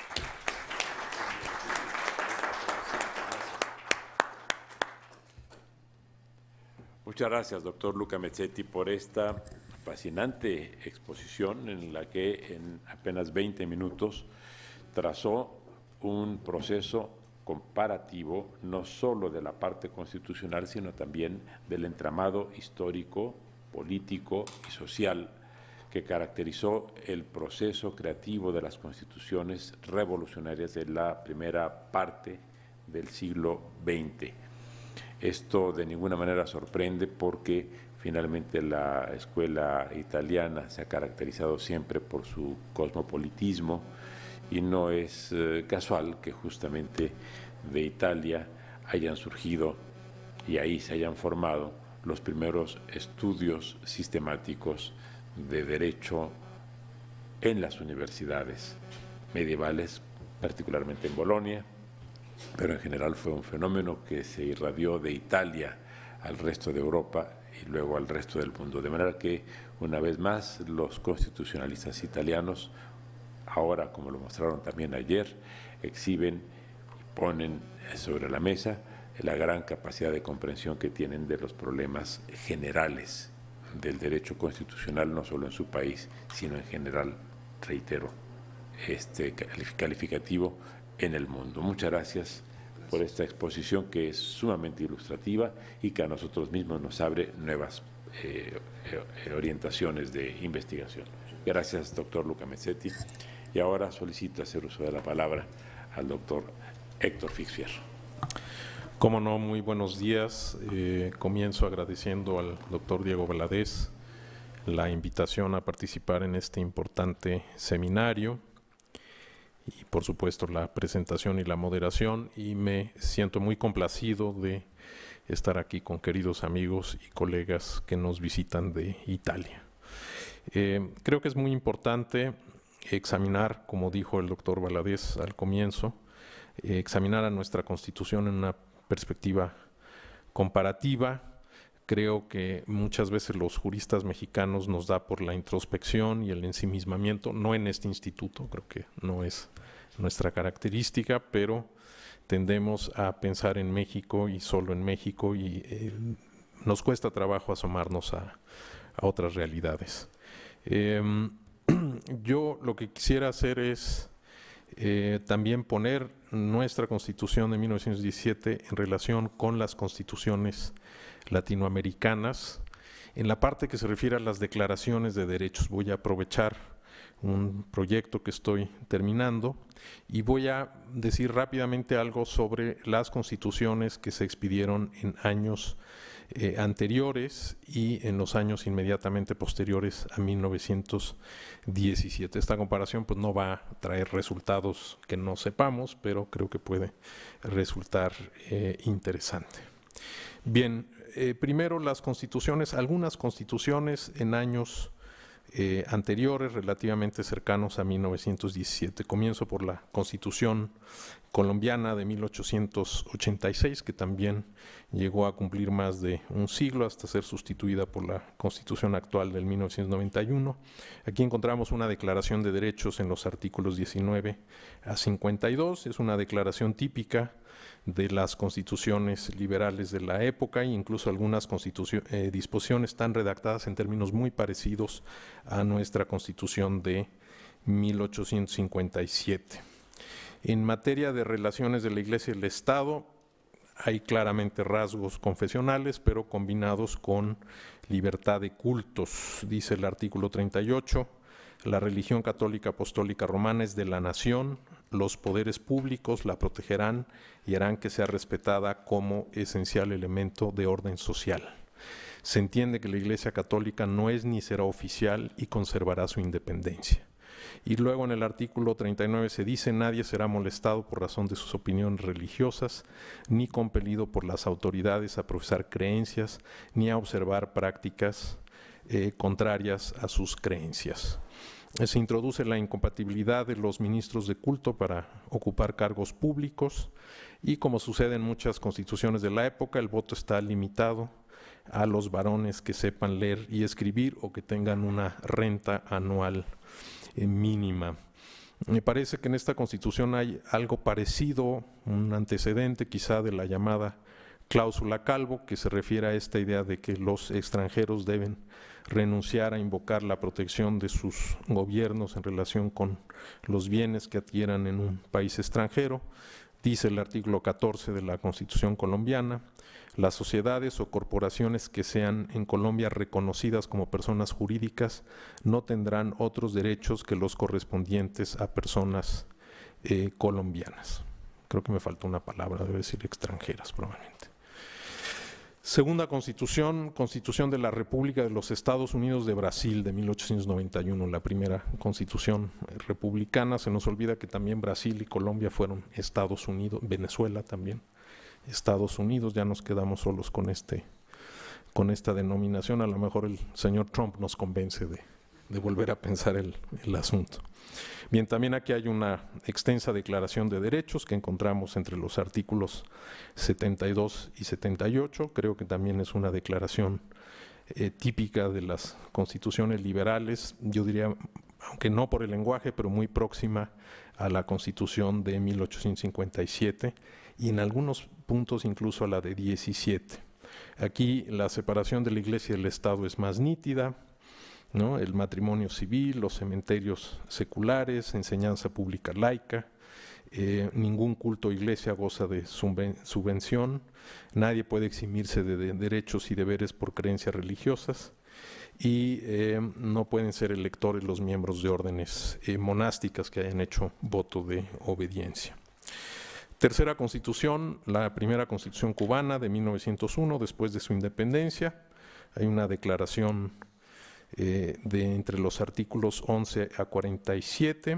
Muchas gracias, doctor Luca Mezzetti, por esta fascinante exposición en la que en apenas veinte minutos trazó un proceso comparativo no solo de la parte constitucional, sino también del entramado histórico, político y social que caracterizó el proceso creativo de las constituciones revolucionarias de la primera parte del siglo veinte. Esto de ninguna manera sorprende porque finalmente la escuela italiana se ha caracterizado siempre por su cosmopolitismo y no es eh, casual que justamente de Italia hayan surgido y ahí se hayan formado los primeros estudios sistemáticos de derecho en las universidades medievales, particularmente en Bolonia, pero en general fue un fenómeno que se irradió de Italia al resto de Europa y luego al resto del mundo. De manera que, una vez más, los constitucionalistas italianos, ahora, como lo mostraron también ayer, exhiben y ponen sobre la mesa la gran capacidad de comprensión que tienen de los problemas generales del derecho constitucional, no solo en su país, sino en general, reitero, este calificativo en el mundo. Muchas gracias por esta exposición que es sumamente ilustrativa y que a nosotros mismos nos abre nuevas eh, eh, orientaciones de investigación. Gracias, doctor Luca Mezzetti. Y ahora solicito hacer uso de la palabra al doctor Héctor Fix Fierro. Cómo no, muy buenos días. Eh, comienzo agradeciendo al doctor Diego Valadez la invitación a participar en este importante seminario y por supuesto la presentación y la moderación, y me siento muy complacido de estar aquí con queridos amigos y colegas que nos visitan de Italia. Eh, creo que es muy importante examinar, como dijo el doctor Valadez al comienzo, eh, examinar a nuestra Constitución en una perspectiva comparativa. Creo que muchas veces los juristas mexicanos nos da por la introspección y el ensimismamiento, no en este instituto, creo que no es nuestra característica, pero tendemos a pensar en México y solo en México y eh, nos cuesta trabajo asomarnos a, a otras realidades. Eh, yo lo que quisiera hacer es eh, también poner nuestra Constitución de mil novecientos diecisiete en relación con las constituciones latinoamericanas en la parte que se refiere a las declaraciones de derechos. Voy a aprovechar un proyecto que estoy terminando, y voy a decir rápidamente algo sobre las constituciones que se expidieron en años eh, anteriores y en los años inmediatamente posteriores a mil novecientos diecisiete. Esta comparación pues no va a traer resultados que no sepamos, pero creo que puede resultar eh, interesante. Bien, eh, primero las constituciones, algunas constituciones en años Eh, anteriores, relativamente cercanos a mil novecientos diecisiete. Comienzo por la Constitución colombiana de mil ochocientos ochenta y seis, que también llegó a cumplir más de un siglo hasta ser sustituida por la Constitución actual del mil novecientos noventa y uno. Aquí encontramos una declaración de derechos en los artículos diecinueve a cincuenta y dos. Es una declaración típica de las constituciones liberales de la época, e incluso algunas eh, disposiciones están redactadas en términos muy parecidos a nuestra Constitución de mil ochocientos cincuenta y siete. En materia de relaciones de la Iglesia y el Estado, hay claramente rasgos confesionales, pero combinados con libertad de cultos. Dice el artículo treinta y ocho, la religión católica apostólica romana es de la nación, los poderes públicos la protegerán y harán que sea respetada como esencial elemento de orden social. Se entiende que la Iglesia Católica no es ni será oficial y conservará su independencia. Y luego en el artículo treinta y nueve se dice, nadie será molestado por razón de sus opiniones religiosas, ni compelido por las autoridades a profesar creencias, ni a observar prácticas eh, contrarias a sus creencias. Se introduce la incompatibilidad de los ministros de culto para ocupar cargos públicos y, como sucede en muchas constituciones de la época, el voto está limitado a los varones que sepan leer y escribir o que tengan una renta anual eh, mínima. Me parece que en esta constitución hay algo parecido, un antecedente quizá de la llamada cláusula Calvo, que se refiere a esta idea de que los extranjeros deben renunciar a invocar la protección de sus gobiernos en relación con los bienes que adquieran en un país extranjero. Dice el artículo catorce de la Constitución colombiana, las sociedades o corporaciones que sean en Colombia reconocidas como personas jurídicas no tendrán otros derechos que los correspondientes a personas eh, colombianas. Creo que me faltó una palabra, debe decir extranjeras probablemente. Segunda Constitución, Constitución de la República de los Estados Unidos de Brasil de mil ochocientos noventa y uno, la primera constitución republicana. Se nos olvida que también Brasil y Colombia fueron Estados Unidos, Venezuela también, Estados Unidos. Ya nos quedamos solos con, este, con esta denominación. A lo mejor el señor Trump nos convence de, de volver a pensar el, el asunto. Bien, también aquí hay una extensa declaración de derechos que encontramos entre los artículos setenta y dos y setenta y ocho. Creo que también es una declaración eh, típica de las constituciones liberales, yo diría, aunque no por el lenguaje, pero muy próxima a la Constitución de mil ochocientos cincuenta y siete y en algunos puntos incluso a la de diecisiete. Aquí la separación de la Iglesia y del Estado es más nítida, ¿no? El matrimonio civil, los cementerios seculares, enseñanza pública laica, eh, ningún culto o iglesia goza de subvención, nadie puede eximirse de, de derechos y deberes por creencias religiosas y eh, no pueden ser electores los miembros de órdenes eh, monásticas que hayan hecho voto de obediencia. Tercera constitución, la primera constitución cubana de mil novecientos uno, después de su independencia. Hay una declaración Eh, de entre los artículos once a cuarenta y siete,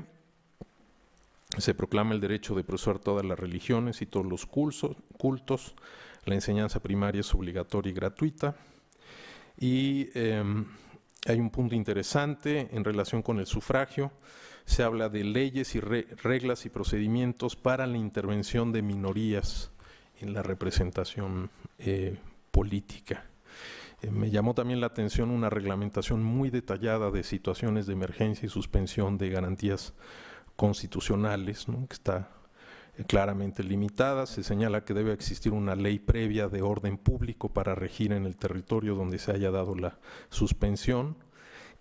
se proclama el derecho de profesar todas las religiones y todos los cultos, cultos. La enseñanza primaria es obligatoria y gratuita. Y eh, hay un punto interesante en relación con el sufragio. Se habla de leyes y re reglas y procedimientos para la intervención de minorías en la representación eh, política. Me llamó también la atención una reglamentación muy detallada de situaciones de emergencia y suspensión de garantías constitucionales, ¿no? Que está claramente limitada. Se señala que debe existir una ley previa de orden público para regir en el territorio donde se haya dado la suspensión,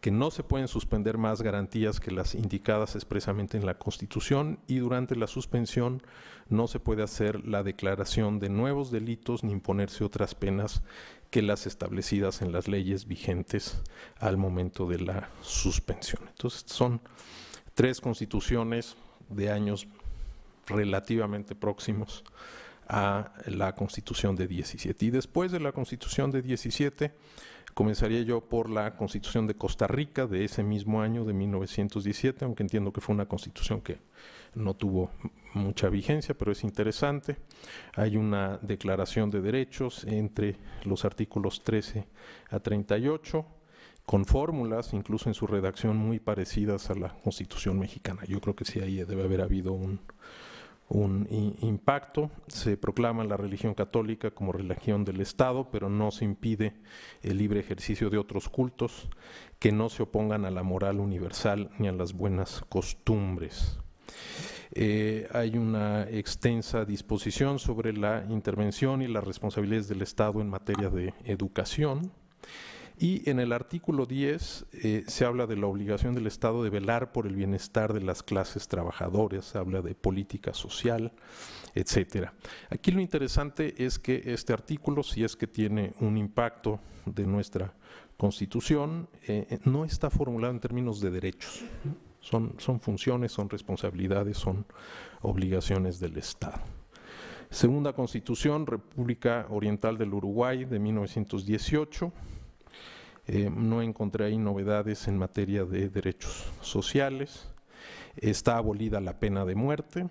que no se pueden suspender más garantías que las indicadas expresamente en la Constitución, y durante la suspensión no se puede hacer la declaración de nuevos delitos ni imponerse otras penas que las establecidas en las leyes vigentes al momento de la suspensión. Entonces, son tres constituciones de años relativamente próximos a la Constitución de diecisiete. Y después de la Constitución de diecisiete, comenzaría yo por la Constitución de Costa Rica de ese mismo año, de mil novecientos diecisiete, aunque entiendo que fue una constitución que no tuvo mucha vigencia, pero es interesante. Hay una declaración de derechos entre los artículos trece a treinta y ocho, con fórmulas, incluso en su redacción, muy parecidas a la Constitución mexicana. Yo creo que sí, ahí debe haber habido un, un impacto. Se proclama la religión católica como religión del Estado, pero no se impide el libre ejercicio de otros cultos que no se opongan a la moral universal ni a las buenas costumbres. Eh, hay una extensa disposición sobre la intervención y las responsabilidades del Estado en materia de educación. Y en el artículo diez eh, se habla de la obligación del Estado de velar por el bienestar de las clases trabajadoras, se habla de política social, etcétera. Aquí lo interesante es que este artículo, si es que tiene un impacto de nuestra Constitución, eh, no está formulado en términos de derechos. Son, son funciones, son responsabilidades, son obligaciones del Estado. Segunda Constitución, República Oriental del Uruguay de mil novecientos dieciocho. Eh, no encontré ahí novedades en materia de derechos sociales. Está abolida la pena de muerte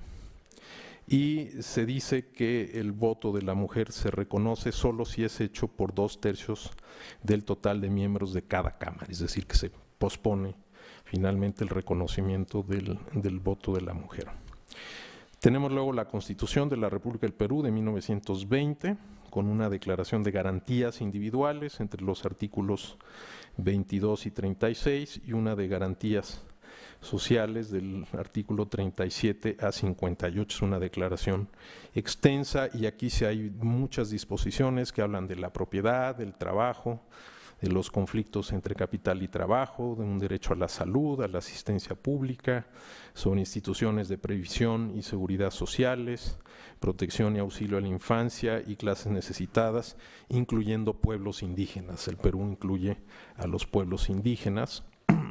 y se dice que el voto de la mujer se reconoce solo si es hecho por dos tercios del total de miembros de cada cámara, es decir, que se pospone finalmente el reconocimiento del, del voto de la mujer. Tenemos luego la Constitución de la República del Perú de mil novecientos veinte, con una declaración de garantías individuales entre los artículos veintidós y treinta y seis y una de garantías sociales del artículo treinta y siete a cincuenta y ocho. Es una declaración extensa y aquí sí hay muchas disposiciones que hablan de la propiedad, del trabajo, de los conflictos entre capital y trabajo, de un derecho a la salud, a la asistencia pública, sobre instituciones de previsión y seguridad sociales, protección y auxilio a la infancia y clases necesitadas, incluyendo pueblos indígenas. El Perú incluye a los pueblos indígenas.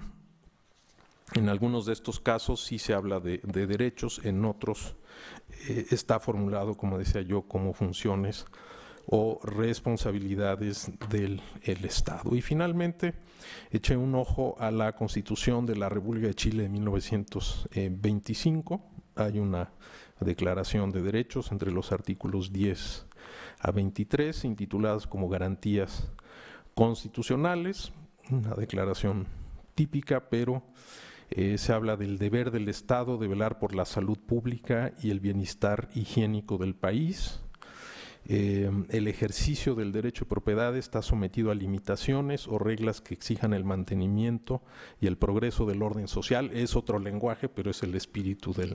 En algunos de estos casos sí se habla de, de derechos, en otros eh, está formulado, como decía yo, como funciones o responsabilidades del el Estado. Y finalmente eché un ojo a la Constitución de la República de Chile de mil novecientos veinticinco. Hay una declaración de derechos entre los artículos diez a veintitrés, intituladas como garantías constitucionales, una declaración típica, pero eh, se habla del deber del Estado de velar por la salud pública y el bienestar higiénico del país. Eh, el ejercicio del derecho de propiedad está sometido a limitaciones o reglas que exijan el mantenimiento y el progreso del orden social. Es otro lenguaje, pero es el espíritu del,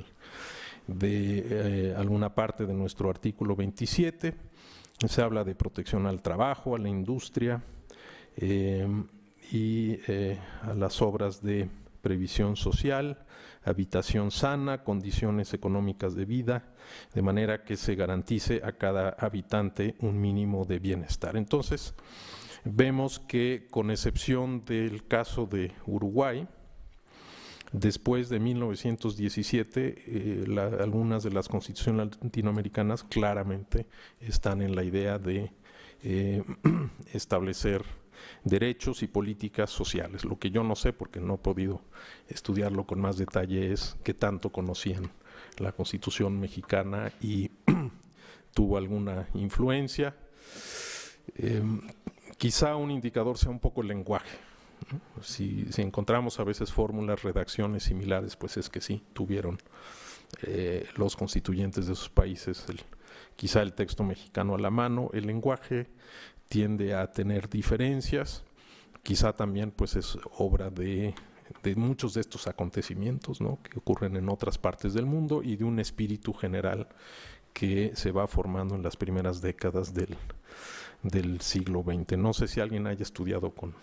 de eh, alguna parte de nuestro artículo veintisiete. Se habla de protección al trabajo, a la industria eh, y eh, a las obras de previsión social, habitación sana, condiciones económicas de vida, de manera que se garantice a cada habitante un mínimo de bienestar. Entonces, vemos que, con excepción del caso de Uruguay, después de mil novecientos diecisiete, eh, la, algunas de las constituciones latinoamericanas claramente están en la idea de eh, establecer derechos y políticas sociales. Lo que yo no sé, porque no he podido estudiarlo con más detalle, es qué tanto conocían la Constitución mexicana y tuvo alguna influencia. Eh, quizá un indicador sea un poco el lenguaje. Si, si encontramos a veces fórmulas, redacciones similares, pues es que sí, tuvieron eh, los constituyentes de sus países el, quizá el texto mexicano a la mano. El lenguaje tiende a tener diferencias, quizá también pues es obra de, de muchos de estos acontecimientos, ¿no?, que ocurren en otras partes del mundo, y de un espíritu general que se va formando en las primeras décadas del, del siglo veinte. No sé si alguien haya estudiado con,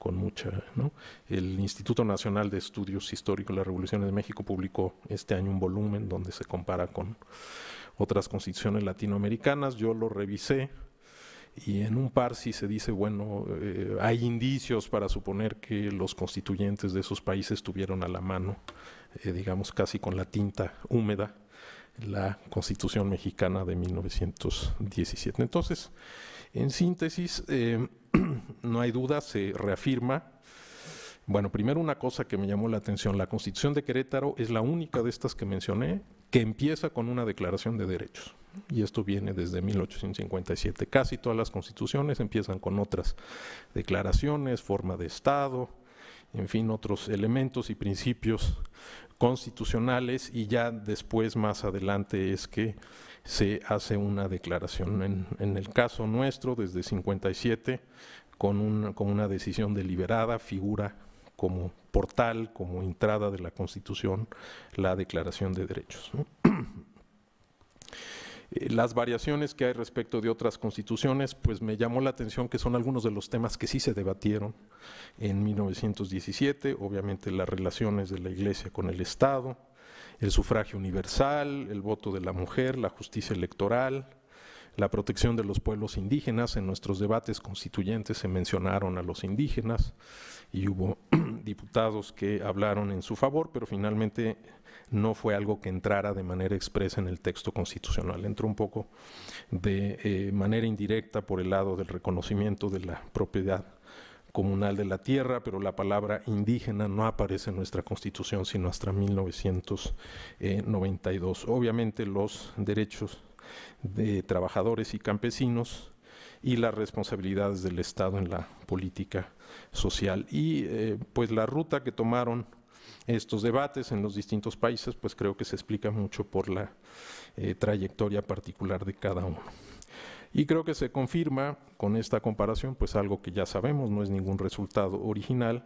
con mucha, ¿no? El Instituto Nacional de Estudios Históricos de la Revolución de México publicó este año un volumen donde se compara con otras constituciones latinoamericanas. Yo lo revisé y en un par sí se dice, bueno, eh, hay indicios para suponer que los constituyentes de esos países tuvieron a la mano, eh, digamos casi con la tinta húmeda, la Constitución mexicana de mil novecientos diecisiete. Entonces, en síntesis, eh, no hay duda, se reafirma. Bueno, primero una cosa que me llamó la atención, la Constitución de Querétaro es la única de estas que mencioné que empieza con una declaración de derechos. Y esto viene desde mil ochocientos cincuenta y siete. Casi todas las constituciones empiezan con otras declaraciones, forma de Estado, en fin, otros elementos y principios constitucionales, y ya después, más adelante, es que se hace una declaración. En, en el caso nuestro, desde cincuenta y siete, con, un, con una decisión deliberada, figura como portal, como entrada de la Constitución, la Declaración de Derechos, ¿no? Las variaciones que hay respecto de otras constituciones, pues me llamó la atención que son algunos de los temas que sí se debatieron en mil novecientos diecisiete, obviamente las relaciones de la Iglesia con el Estado, el sufragio universal, el voto de la mujer, la justicia electoral, la protección de los pueblos indígenas. En nuestros debates constituyentes se mencionaron a los indígenas y hubo diputados que hablaron en su favor, pero finalmente no fue algo que entrara de manera expresa en el texto constitucional. Entró un poco de eh, manera indirecta por el lado del reconocimiento de la propiedad comunal de la tierra, pero la palabra indígena no aparece en nuestra Constitución sino hasta mil novecientos noventa y dos. Obviamente los derechos de trabajadores y campesinos y las responsabilidades del Estado en la política social. Y eh, pues la ruta que tomaron estos debates en los distintos países, pues creo que se explica mucho por la eh, trayectoria particular de cada uno. Y creo que se confirma con esta comparación, pues algo que ya sabemos, no es ningún resultado original,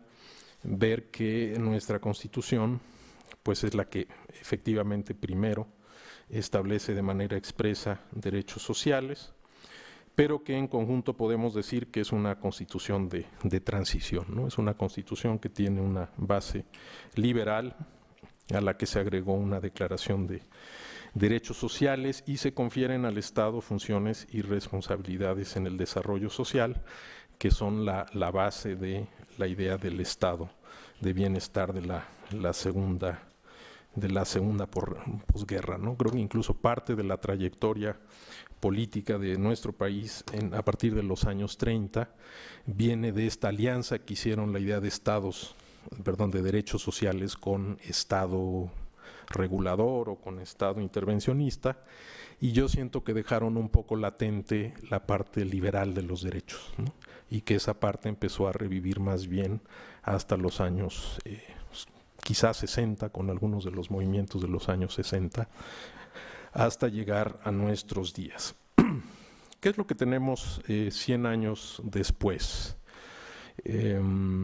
ver que nuestra Constitución pues es la que efectivamente primero establece de manera expresa derechos sociales, pero que en conjunto podemos decir que es una constitución de, de transición, ¿no? Es una constitución que tiene una base liberal a la que se agregó una declaración de derechos sociales y se confieren al Estado funciones y responsabilidades en el desarrollo social, que son la, la base de la idea del Estado de bienestar de la, la segunda de la segunda por, posguerra, ¿no? Creo que incluso parte de la trayectoria política de nuestro país en, a partir de los años treinta viene de esta alianza que hicieron la idea de estados, perdón, de derechos sociales con Estado regulador o con Estado intervencionista, y yo siento que dejaron un poco latente la parte liberal de los derechos, ¿no? Y que esa parte empezó a revivir más bien hasta los años eh, quizás sesenta, con algunos de los movimientos de los años sesenta, hasta llegar a nuestros días. ¿Qué es lo que tenemos eh, cien años después? Eh,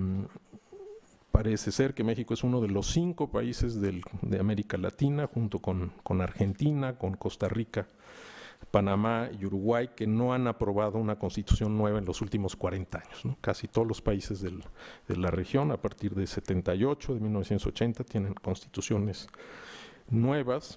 parece ser que México es uno de los cinco países del, de América Latina, junto con, con Argentina, con Costa Rica, Panamá y Uruguay, que no han aprobado una constitución nueva en los últimos cuarenta años, ¿no? Casi todos los países del, de la región, a partir de setenta y ocho, de mil novecientos ochenta, tienen constituciones nuevas.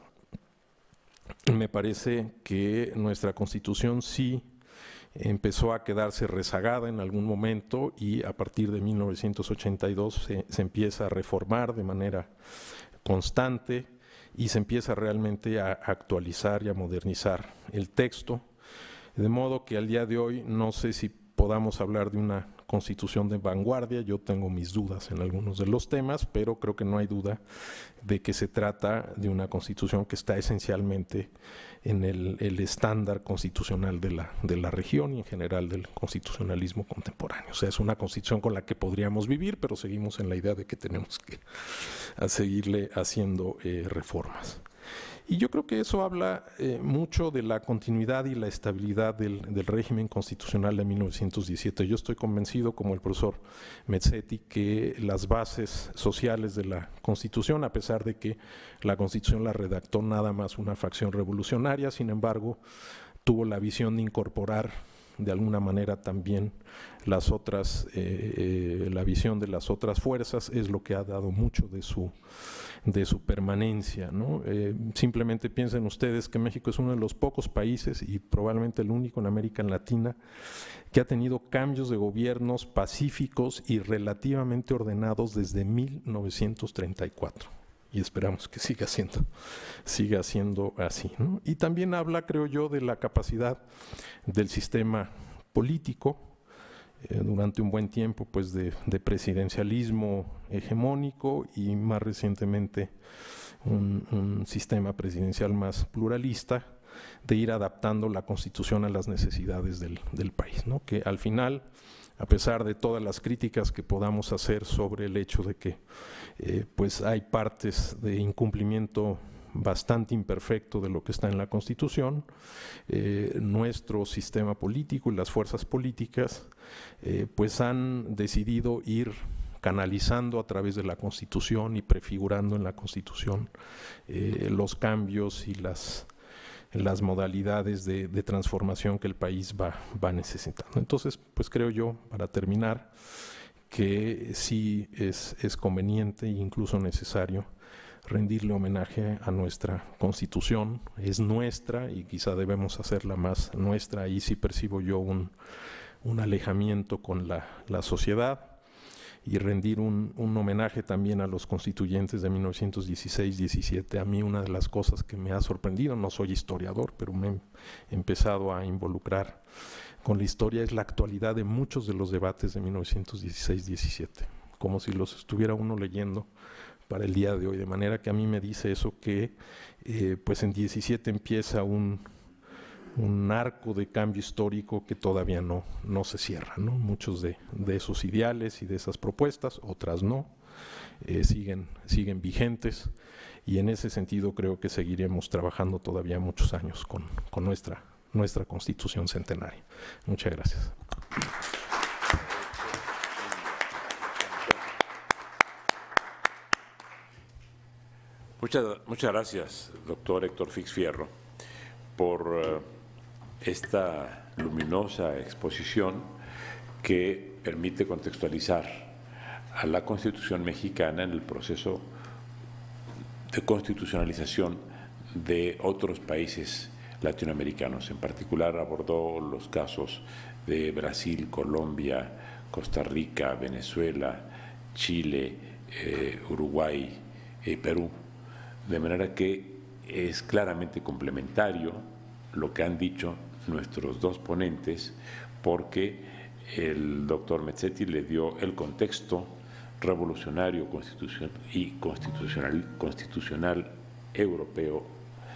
Me parece que nuestra constitución sí empezó a quedarse rezagada en algún momento, y a partir de mil novecientos ochenta y dos se, se empieza a reformar de manera constante y se empieza realmente a actualizar y a modernizar el texto, de modo que al día de hoy no sé si podamos hablar de una constitución de vanguardia. Yo tengo mis dudas en algunos de los temas, pero creo que no hay duda de que se trata de una constitución que está esencialmente en el, el estándar constitucional de la, de la región y en general del constitucionalismo contemporáneo. O sea, es una constitución con la que podríamos vivir, pero seguimos en la idea de que tenemos que a seguirle haciendo eh, reformas. Y yo creo que eso habla eh, mucho de la continuidad y la estabilidad del, del régimen constitucional de mil novecientos diecisiete. Yo estoy convencido, como el profesor Mezzetti, que las bases sociales de la Constitución, a pesar de que la Constitución la redactó nada más una facción revolucionaria, sin embargo, tuvo la visión de incorporar de alguna manera también las otras, eh, eh, la visión de las otras fuerzas es lo que ha dado mucho de su, de su permanencia, ¿no? Eh, simplemente piensen ustedes que México es uno de los pocos países y probablemente el único en América Latina que ha tenido cambios de gobiernos pacíficos y relativamente ordenados desde mil novecientos treinta y cuatro. Y esperamos que siga siendo, siga siendo así, ¿no? Y también habla, creo yo, de la capacidad del sistema político eh, durante un buen tiempo, pues de, de presidencialismo hegemónico y más recientemente un, un sistema presidencial más pluralista, de ir adaptando la Constitución a las necesidades del, del país, ¿no? Que al final, a pesar de todas las críticas que podamos hacer sobre el hecho de que eh, pues hay partes de incumplimiento bastante imperfecto de lo que está en la Constitución, eh, nuestro sistema político y las fuerzas políticas eh, pues han decidido ir canalizando a través de la Constitución y prefigurando en la Constitución eh, los cambios y las las modalidades de, de transformación que el país va, va necesitando. Entonces, pues creo yo, para terminar, que sí es, es conveniente e incluso necesario rendirle homenaje a nuestra Constitución. Es nuestra y quizá debemos hacerla más nuestra. Ahí sí percibo yo un, un alejamiento con la, la sociedad, y rendir un, un homenaje también a los constituyentes de mil novecientos dieciséis diecisiete. A mí una de las cosas que me ha sorprendido, no soy historiador, pero me he empezado a involucrar con la historia, es la actualidad de muchos de los debates de mil novecientos dieciséis diecisiete, como si los estuviera uno leyendo para el día de hoy, de manera que a mí me dice eso que eh, pues en diecisiete empieza un un arco de cambio histórico que todavía no, no se cierra, ¿no? Muchos de, de esos ideales y de esas propuestas, otras no, eh, siguen, siguen vigentes, y en ese sentido creo que seguiremos trabajando todavía muchos años con, con nuestra, nuestra Constitución centenaria. Muchas gracias. Muchas, muchas gracias, doctor Héctor Fix Fierro, por uh, esta luminosa exposición que permite contextualizar a la Constitución mexicana en el proceso de constitucionalización de otros países latinoamericanos. En particular abordó los casos de Brasil, Colombia, Costa Rica, Venezuela, Chile, eh, Uruguay y Perú, de manera que es claramente complementario lo que han dicho nuestros dos ponentes, porque el doctor Metzetti le dio el contexto revolucionario constitucional y constitucional, constitucional europeo,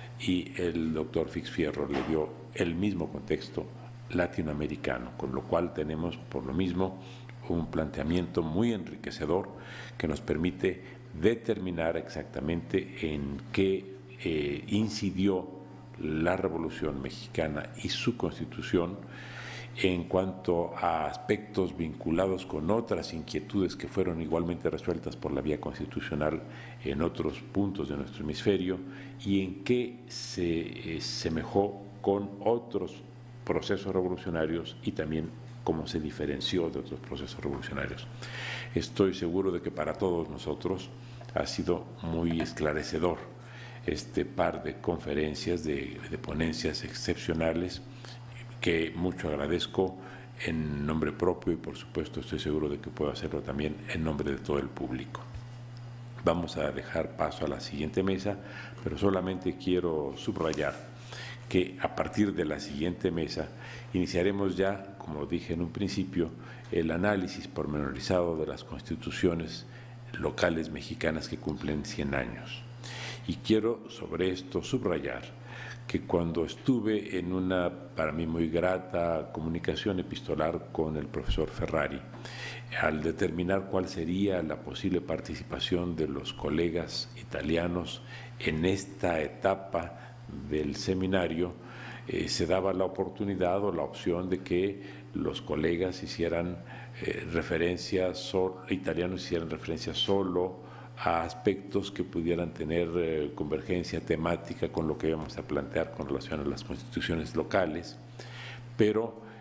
y el doctor Fix Fierro le dio el mismo contexto latinoamericano, con lo cual tenemos por lo mismo un planteamiento muy enriquecedor que nos permite determinar exactamente en qué eh, incidió la Revolución Mexicana y su Constitución en cuanto a aspectos vinculados con otras inquietudes que fueron igualmente resueltas por la vía constitucional en otros puntos de nuestro hemisferio, y en qué se eh, semejó con otros procesos revolucionarios y también cómo se diferenció de otros procesos revolucionarios. Estoy seguro de que para todos nosotros ha sido muy esclarecedor este par de conferencias, de, de ponencias excepcionales, que mucho agradezco en nombre propio, y por supuesto estoy seguro de que puedo hacerlo también en nombre de todo el público. Vamos a dejar paso a la siguiente mesa, pero solamente quiero subrayar que a partir de la siguiente mesa iniciaremos ya, como dije en un principio, el análisis pormenorizado de las constituciones locales mexicanas que cumplen cien años. Y quiero sobre esto subrayar que cuando estuve en una, para mí muy grata, comunicación epistolar con el profesor Ferrari, al determinar cuál sería la posible participación de los colegas italianos en esta etapa del seminario, eh, se daba la oportunidad o la opción de que los colegas hicieran eh, referencia, so, italianos hicieran referencia solo a aspectos que pudieran tener eh, convergencia temática con lo que íbamos a plantear con relación a las constituciones locales, pero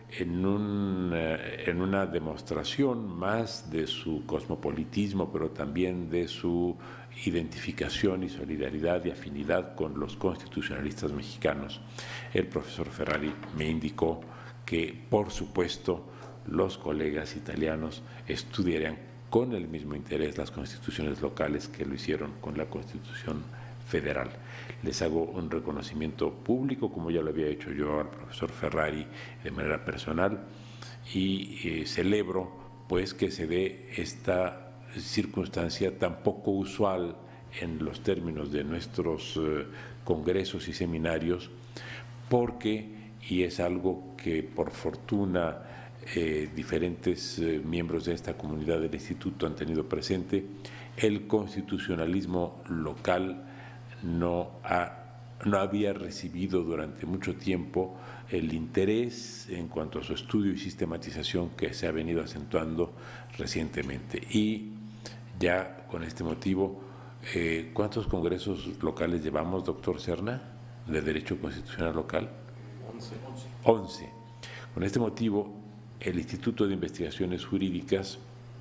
en, un, en una demostración más de su cosmopolitismo, pero también de su identificación y solidaridad y afinidad con los constitucionalistas mexicanos. El profesor Ferrari me indicó que, por supuesto, los colegas italianos estudiarían con el mismo interés las constituciones locales que lo hicieron con la Constitución federal. Les hago un reconocimiento público, como ya lo había hecho yo al profesor Ferrari de manera personal, y eh, celebro pues que se dé esta circunstancia tan poco usual en los términos de nuestros eh, congresos y seminarios, porque, y es algo que por fortuna eh, diferentes eh, miembros de esta comunidad del Instituto han tenido presente, el constitucionalismo local no, ha, no había recibido durante mucho tiempo el interés en cuanto a su estudio y sistematización que se ha venido acentuando recientemente. Y ya con este motivo, eh, ¿cuántos congresos locales llevamos, doctor Serna, de Derecho Constitucional Local? Once. Once. Con este motivo, el Instituto de Investigaciones Jurídicas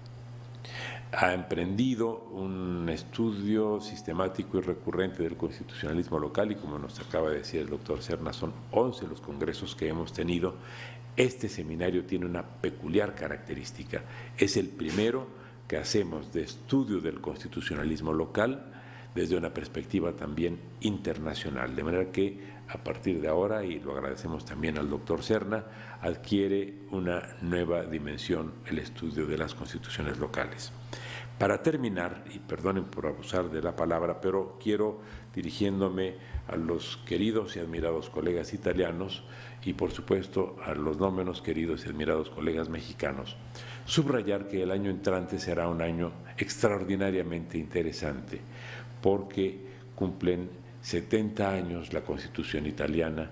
ha emprendido un estudio sistemático y recurrente del constitucionalismo local, y como nos acaba de decir el doctor Serna, son once los congresos que hemos tenido. Este seminario tiene una peculiar característica: es el primero que hacemos de estudio del constitucionalismo local desde una perspectiva también internacional, de manera que a partir de ahora, y lo agradecemos también al doctor Serna, adquiere una nueva dimensión el estudio de las constituciones locales. Para terminar, y perdonen por abusar de la palabra, pero quiero, dirigiéndome a los queridos y admirados colegas italianos y por supuesto a los no menos queridos y admirados colegas mexicanos, subrayar que el año entrante será un año extraordinariamente interesante, porque cumplen setenta años la Constitución italiana,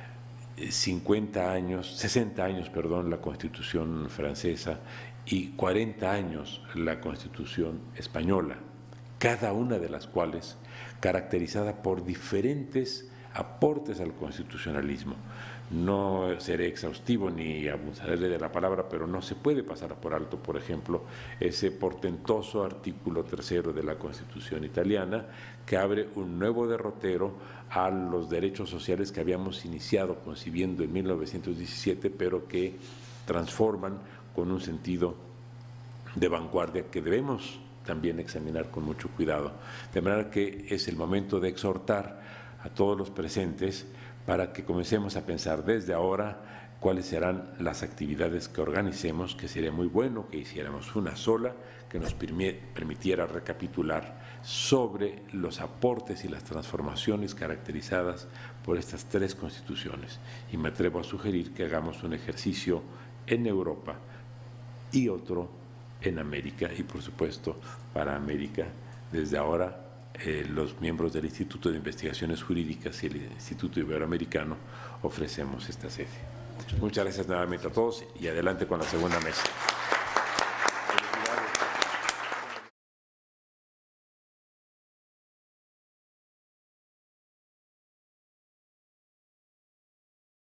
cincuenta años, sesenta años, perdón, la Constitución francesa y cuarenta años la Constitución española, cada una de las cuales caracterizada por diferentes aportes al constitucionalismo. No seré exhaustivo ni abusaré de la palabra, pero no se puede pasar por alto, por ejemplo, ese portentoso artículo tercero de la Constitución italiana que abre un nuevo derrotero a los derechos sociales que habíamos iniciado concibiendo en mil novecientos diecisiete, pero que transforman con un sentido de vanguardia que debemos también examinar con mucho cuidado. De manera que es el momento de exhortar a todos los presentes para que comencemos a pensar desde ahora cuáles serán las actividades que organicemos, que sería muy bueno que hiciéramos una sola, que nos permitiera recapitular sobre los aportes y las transformaciones caracterizadas por estas tres constituciones. Y me atrevo a sugerir que hagamos un ejercicio en Europa y otro en América, y por supuesto para América desde ahora. Eh, los miembros del Instituto de Investigaciones Jurídicas y el Instituto Iberoamericano ofrecemos esta sede. Muchas gracias nuevamente a todos y adelante con la segunda mesa.